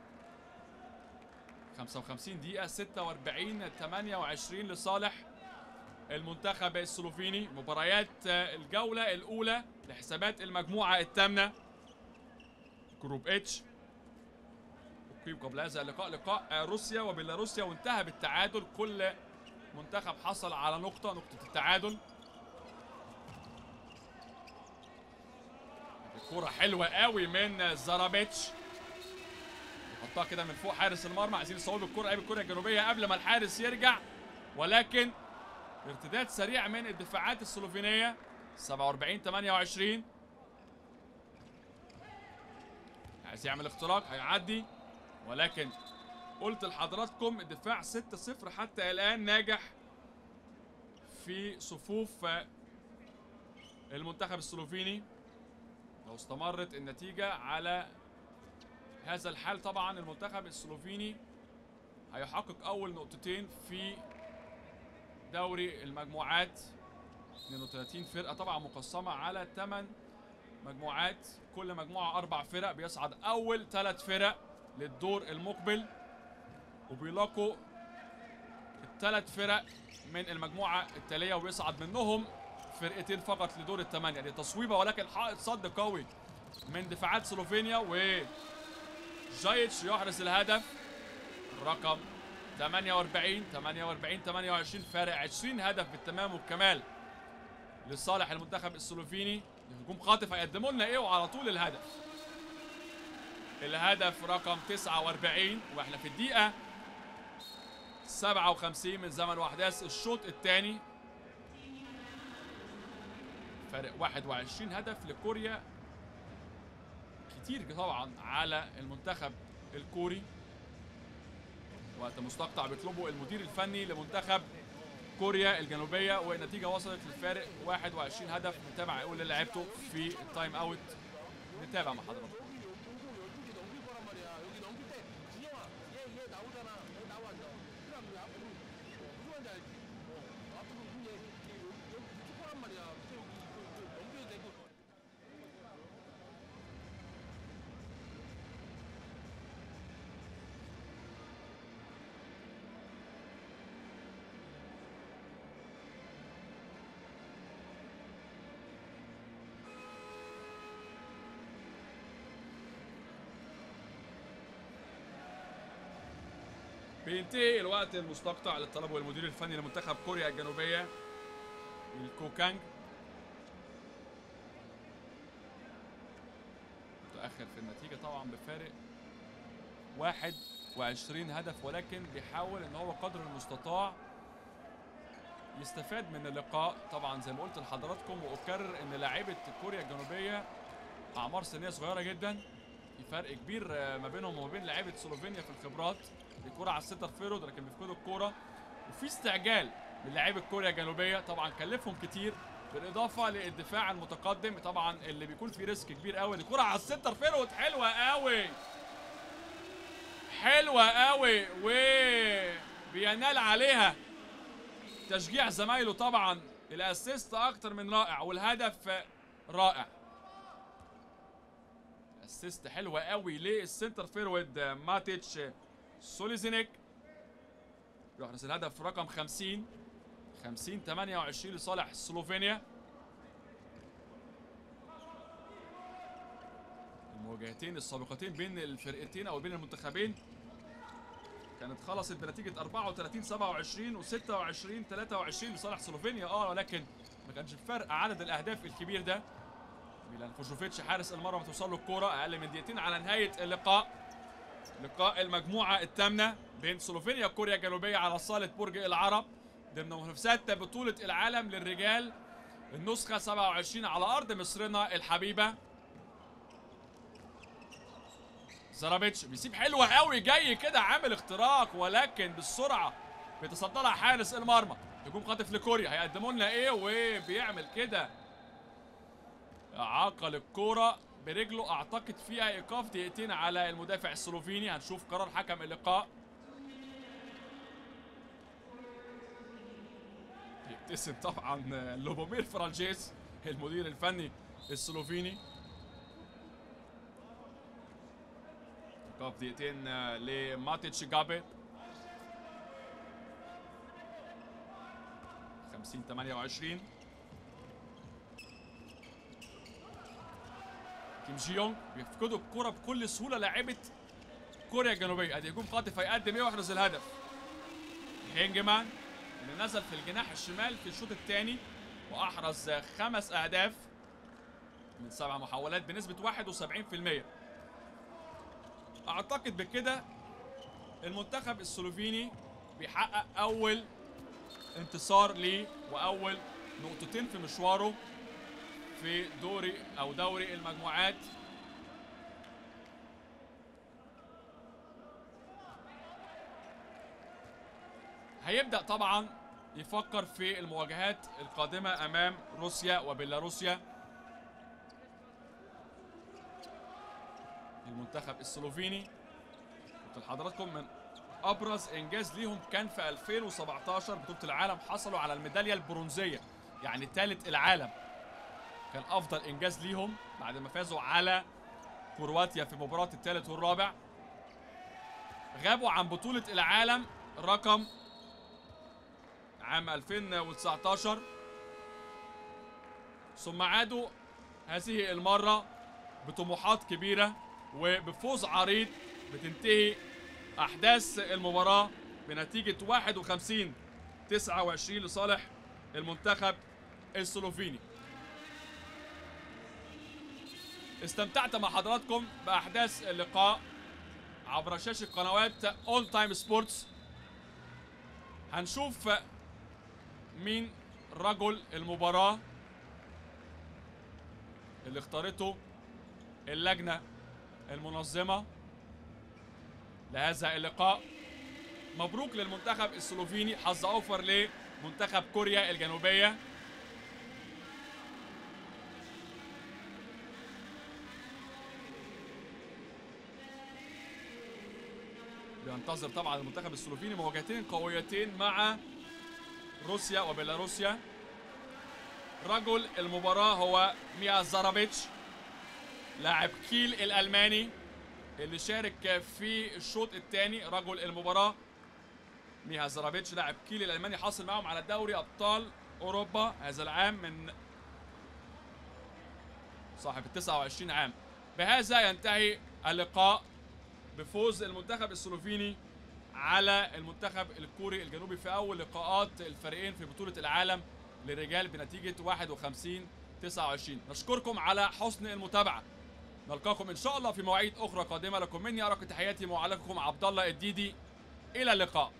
خمسة وخمسين دقيقة ستة وأربعين ثمانية وعشرين لصالح المنتخب السلوفيني. مباريات الجولة الأولى لحسابات المجموعة الثامنة جروب اتش. أقيم قبل هذا اللقاء لقاء روسيا وبيلاروسيا وانتهى بالتعادل، كل منتخب حصل على نقطة نقطة التعادل. الكرة حلوة قوي من زرابيتش، يحطها كده من فوق حارس المرمى. عايزين يصوبوا الكرة لعيبة كوريا الجنوبية قبل ما الحارس يرجع، ولكن ارتداد سريع من الدفاعات السلوفينية. سبعة وأربعين ثمانية وعشرين. عايز يعمل اختراق، هيعدي، ولكن قلت لحضراتكم الدفاع ستة صفر حتى الآن ناجح في صفوف المنتخب السلوفيني. لو استمرت النتيجة على هذا الحال طبعا المنتخب السلوفيني هيحقق أول نقطتين في دوري المجموعات. اثنين وثلاثين فرقة طبعا مقسمة على ثمان مجموعات، كل مجموعة أربع فرق، بيصعد أول ثلاث فرق للدور المقبل، وبيلاقوا الثلاث فرق من المجموعة التالية وبيصعد منهم فرقتين فقط لدور الثمانية. دي تصويبة ولكن حائط صد قوي من دفاعات سلوفينيا، و جايتش يحرز الهدف رقم ثمانية وأربعين ثمانية وأربعين ثمانية وعشرين، فارق عشرين هدف بالتمام والكمال لصالح المنتخب السلوفيني. هجوم خاطف هيقدموا لنا ايه وعلى طول الهدف. الهدف رقم تسعة وأربعين واحنا في الدقيقة سبعة وخمسين من زمن واحداث الشوط الثاني. فارق واحد وعشرين هدف لكوريا، كتير طبعا على المنتخب الكوري. وقت مستقطع بيطلبه المدير الفني لمنتخب كوريا الجنوبية، والنتيجة وصلت للفارق واحد وعشرين هدف. نتابع يقول اللي لعبته في التايم اوت. نتابع مع حضراتكم. بينتهي الوقت المستقطع اللي طلبه المدير الفني لمنتخب كوريا الجنوبية الكوكانج. متأخر في النتيجة طبعا بفارق واحد وعشرين هدف، ولكن بيحاول ان هو قدر المستطاع يستفاد من اللقاء. طبعا زي ما قلت لحضراتكم واكرر ان لاعيبة كوريا الجنوبية اعمار سنية صغيرة جدا، في فرق كبير ما بينهم وما بين لاعيبة سلوفينيا في الخبرات. الكرة على السنتر فيرود لكن بيفقدوا الكرة، وفي استعجال من لاعيبة كوريا الجنوبية طبعا كلفهم كتير، بالاضافة للدفاع المتقدم طبعا اللي بيكون فيه ريسك كبير قوي. الكرة على السنتر فيرود حلوة قوي حلوة قوي، وبينال عليها تشجيع زمايله. طبعا الاسيست اكتر من رائع والهدف رائع. اسيست حلوة قوي للسنتر فيرود ماتيتش سوليزينيك، يحرز الهدف رقم خمسين خمسين ثمانية وعشرين لصالح سلوفينيا. المواجهتين السابقتين بين الفرقتين او بين المنتخبين كانت خلصت بنتيجة أربعة وثلاثين سبعة وعشرين و ستة وعشرين ثلاثة وعشرين لصالح سلوفينيا، اه ولكن ما كانش فرق عدد الاهداف الكبير ده. ميلان فوجوفيتش حارس المرمى توصل له الكرة اقل من دقيقتين على نهاية اللقاء. لقاء المجموعة الثامنة بين سلوفينيا وكوريا الجنوبية على صالة برج العرب ضمن منافسات بطولة العالم للرجال النسخة سبعة وعشرين على أرض مصرنا الحبيبة. زرابيتش بيسيب حلوة قوي، جاي كده عامل اختراق، ولكن بالسرعة بيتصدى لها حارس المرمى. هجوم خاطف لكوريا، هيقدموا لنا ايه؟ وبيعمل كده عقل الكورة برجله، اعتقد فيها ايقاف دقيقتين على المدافع السلوفيني. هنشوف قرار حكم اللقاء. يبتسم طبعا لوبومير فرانجيز المدير الفني السلوفيني. ايقاف دقيقتين لماتيتش جابي. خمسين ثمانية وعشرين. كيم جي يونغ بيفقدوا الكرة بكل سهولة لاعيبة كوريا الجنوبية. ادي هجوم خاطف هيقدم ايه ويحرز الهدف. هينجمان اللي نزل في الجناح الشمال في الشوط الثاني واحرز خمس اهداف من سبع محاولات بنسبة واحد وسبعين بالمئة. اعتقد بكده المنتخب السلوفيني بيحقق اول انتصار ليه واول نقطتين في مشواره في دوري او دوري المجموعات. هيبدأ طبعا يفكر في المواجهات القادمة امام روسيا وبيلاروسيا. المنتخب السلوفيني قلت لحضراتكم من ابرز انجاز ليهم كان في ألفين وسبعتاشر بطولة العالم، حصلوا على الميدالية البرونزية يعني ثالث العالم. كان افضل انجاز ليهم بعد ما فازوا على كرواتيا في مباراة الثالث والرابع. غابوا عن بطولة العالم رقم عام ألفين وتسعتاشر ثم عادوا هذه المرة بطموحات كبيرة وبفوز عريض بتنتهي احداث المباراه بنتيجه واحد وخمسين تسعة وعشرين لصالح المنتخب السلوفيني. استمتعت مع حضراتكم باحداث اللقاء عبر شاشه قنوات اون تايم سبورتس. هنشوف مين رجل المباراه اللي اختارته اللجنه المنظمه لهذا اللقاء. مبروك للمنتخب السلوفيني، حظ اوفر لمنتخب كوريا الجنوبيه. بينتظر طبعا المنتخب السلوفيني مواجهتين قويتين مع روسيا وبيلاروسيا. رجل المباراه هو ميا زارابيتش لاعب كيل الالماني اللي شارك في الشوط الثاني. رجل المباراه ميها زارابيتش لاعب كيل الالماني، حاصل معهم على دوري ابطال اوروبا هذا العام من صاحب ال تسعة وعشرين عام. بهذا ينتهي اللقاء بفوز المنتخب السلوفيني على المنتخب الكوري الجنوبي في اول لقاءات الفريقين في بطوله العالم للرجال بنتيجه واحد وخمسين تسعة وعشرين. نشكركم على حسن المتابعه. نلقاكم ان شاء الله في مواعيد اخرى قادمه. لكم مني ارق تحياتي معلقكم عبد الله الديدي. الى اللقاء.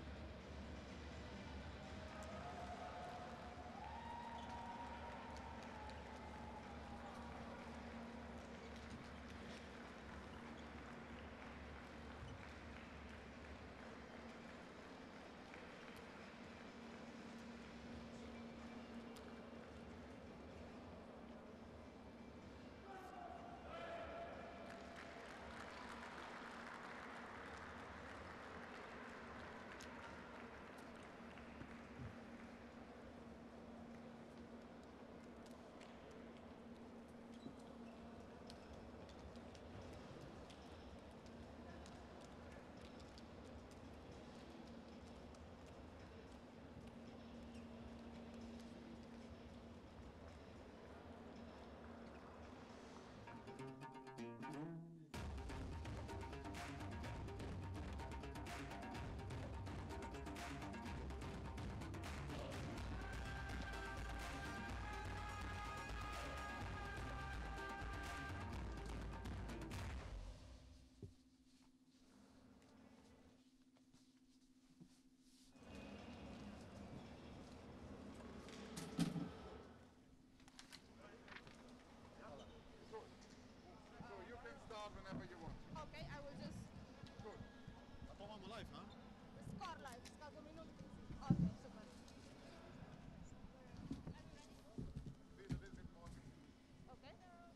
Whenever you want. Okay, I will just Good. Apomamo live, no? score live, scazo minuto. Okay, super. Please a little bit more. Okay.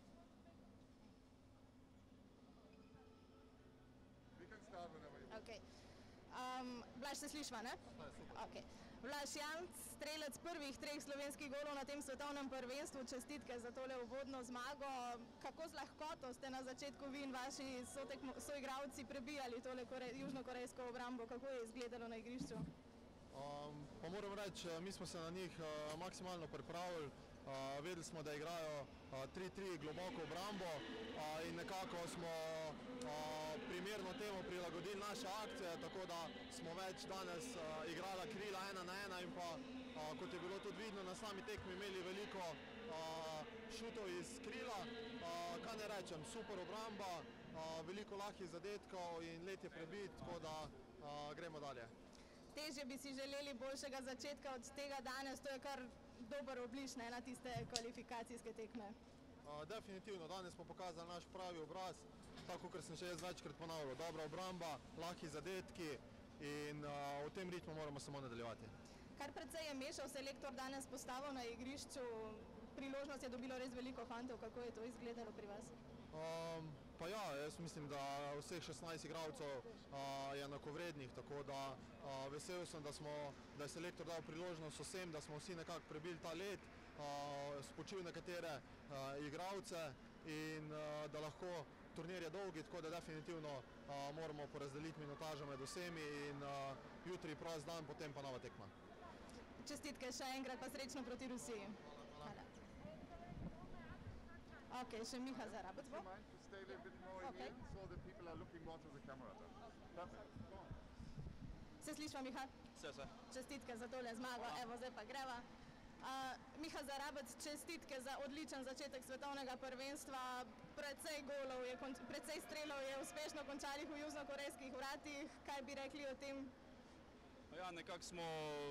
We can start whenever you want. Okay. Um, Blaž se slišva, ne? Okay. Blaž Janc, strelec prvih treh slovenskih golov na tem svetovnem prvenstvu, čestitke za tole uvodno zmago. Kako z lahkoto ste na začetku vi in vaši sotekmo, soigralci prebijali tole kore, južnokorejsko obrambo? Kako je izgledalo na igrišču? Um, pa moram reči, mi smo se na njih uh, maksimalno pripravili. Uh, vedeli smo, da igrajo tri tri uh, globoko obrambo uh, in nekako smo uh, primerno temu prilagodili naše akcije, tako da smo več danes uh, igrala krila ena na ena in pa, uh, kot je bilo tudi vidno na sami tekmi, imeli veliko uh, šutov iz krila. Uh, kaj ne rečem, super obramba, uh, veliko lahkih zadetkov in let je prebit, tako da uh, gremo dalje. Težje bi si želeli boljšega začetka od tega danes, to je kar dober obliž ne, na tiste kvalifikacijske tekme. Uh, definitivno, danes smo pokazali naš pravi obraz, tako kot sem še jaz večkrat ponavljal. Dobra obramba, lahki zadetki in uh, v tem ritmu moramo samo nadaljevati. Kar precej je mešal selektor danes postavil na igrišču, priložnost je dobilo res veliko fantov, kako je to izgledalo pri vas? Um, pa ja, jaz mislim, da vseh šestnajst igralcev uh, je enakovrednih, tako da uh, vesel sem, da, smo, da je selektor dal priložnost vsem, da smo vsi nekako prebili ta let, uh, spočil nekatere uh, igralce in uh, da lahko turnir je dolgi, tako da definitivno uh, moramo porazdeliti minutažo med vsemi in uh, jutri prost dan, potem pa nova tekma. Čestitke še enkrat, pa srečno proti Rusiji. Hvala. Ok, še Miha Zarabec Do bo. you mind to stay a little bit more Okay. here so the people are looking more to the camera then? Perfect. Go on. Se slišva, Miha? Vse, vse. Čestitke za tole zmago, evo zdaj pa greva. Uh, Miha Zarabec, čestitke za odličen začetek svetovnega prvenstva. Precej golov je, konč- precej strelov je uspešno končalih v južnokorejskih vratih. Kaj bi rekli o tem? Ja, nekako smo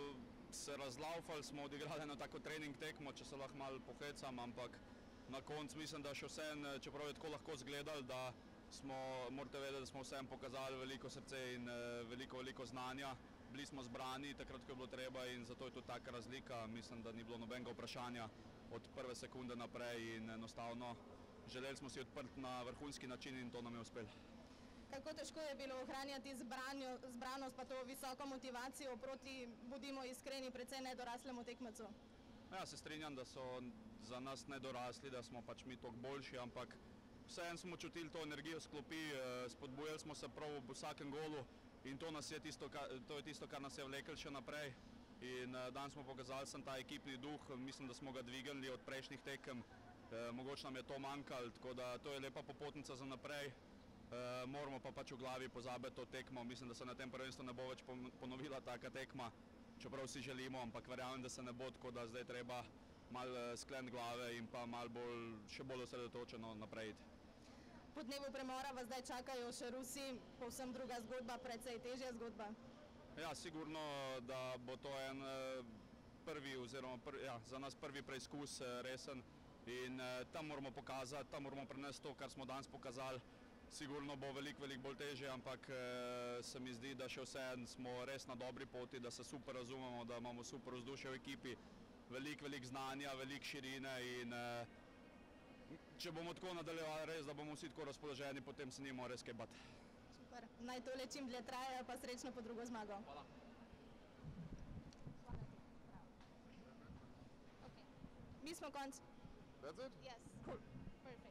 se razlaufali, smo odigrali eno tako trening tekmo, če se lahko malo pohecam, ampak na koncu mislim, da še vseeno, čeprav je tako lahko izgledalo, da smo, morate vedeti, da smo vseeno pokazali veliko srce in eh, veliko, veliko znanja. Bili smo zbrani takrat, ko je bilo treba in zato je tudi taka razlika. Mislim, da ni bilo nobenega vprašanja od prve sekunde naprej in enostavno želeli smo si odprt na vrhunski način in to nam je uspelo. Kako težko je bilo ohranjati zbranjo, zbranost pa to visoko motivacijo proti, bodimo iskreni, precej nedoraslemu tekmecu? Ja, se strinjam, da so za nas nedorasli, da smo pač mi toliko boljši, ampak vseeno smo čutili to energijo s klopi, eh, spodbujali smo se prav v vsakem golu in to, nas je tisto, kar, to je tisto, kar nas je vlekel še naprej. In eh, danes smo pokazali sem ta ekipni duh, mislim, da smo ga dvignili od prejšnjih tekem, eh, mogoče nam je to manjkalo, tako da to je lepa popotnica za naprej. Uh, moramo pa pač v glavi pozabiti to tekmo. Mislim, da se na tem prvenstvu ne bo več pon- ponovila taka tekma, čeprav si želimo, ampak verjamem, da se ne bo, tako da zdaj treba malo uh, skleniti glave in pa malo bolj, še bolj osredotočeno naprej iti. Po dnevu premora vas zdaj čakajo še Rusi, povsem druga zgodba, precej težja zgodba. Ja, sigurno, da bo to en uh, prvi oziroma pr, ja, za nas prvi preizkus uh, resen in uh, tam moramo pokazati, tam moramo prenesti to, kar smo danes pokazali. Sigurno bo veliko, veliko bolj težje, ampak eh, se mi zdi, da še vseeno smo res na dobri poti, da se super razumemo, da imamo super vzdušje v ekipi, veliko, veliko znanja, veliko širine in eh, če bomo tako nadaljevali res, da bomo vsi tako razpoloženi, potem se nimamo res kaj bati. Super. Naj tole čim dlje traja, pa srečno po drugo zmago. Hvala. Okay. Mi smo konc. That's it? Yes. Cool. Perfect.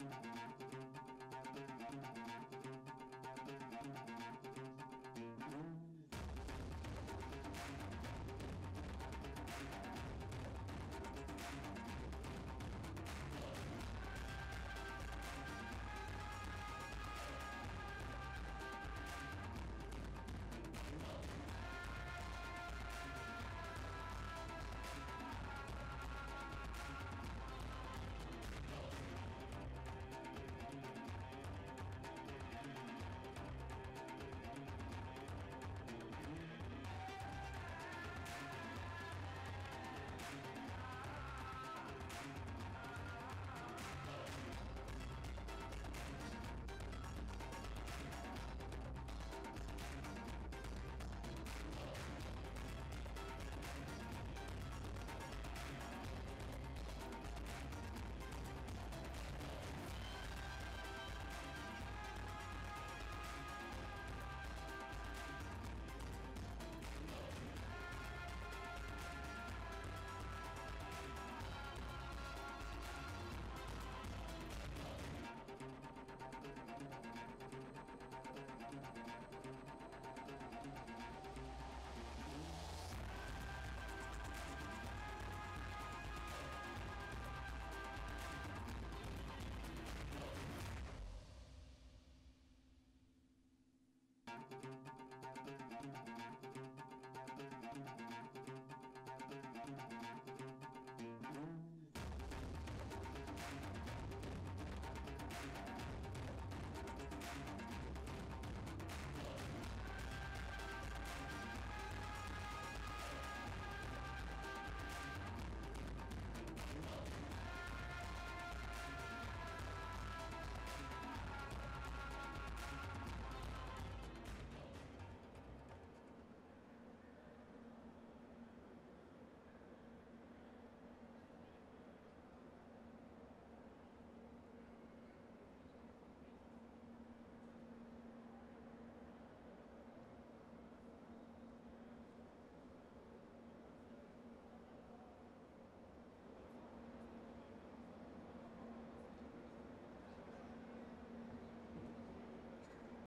Thank you.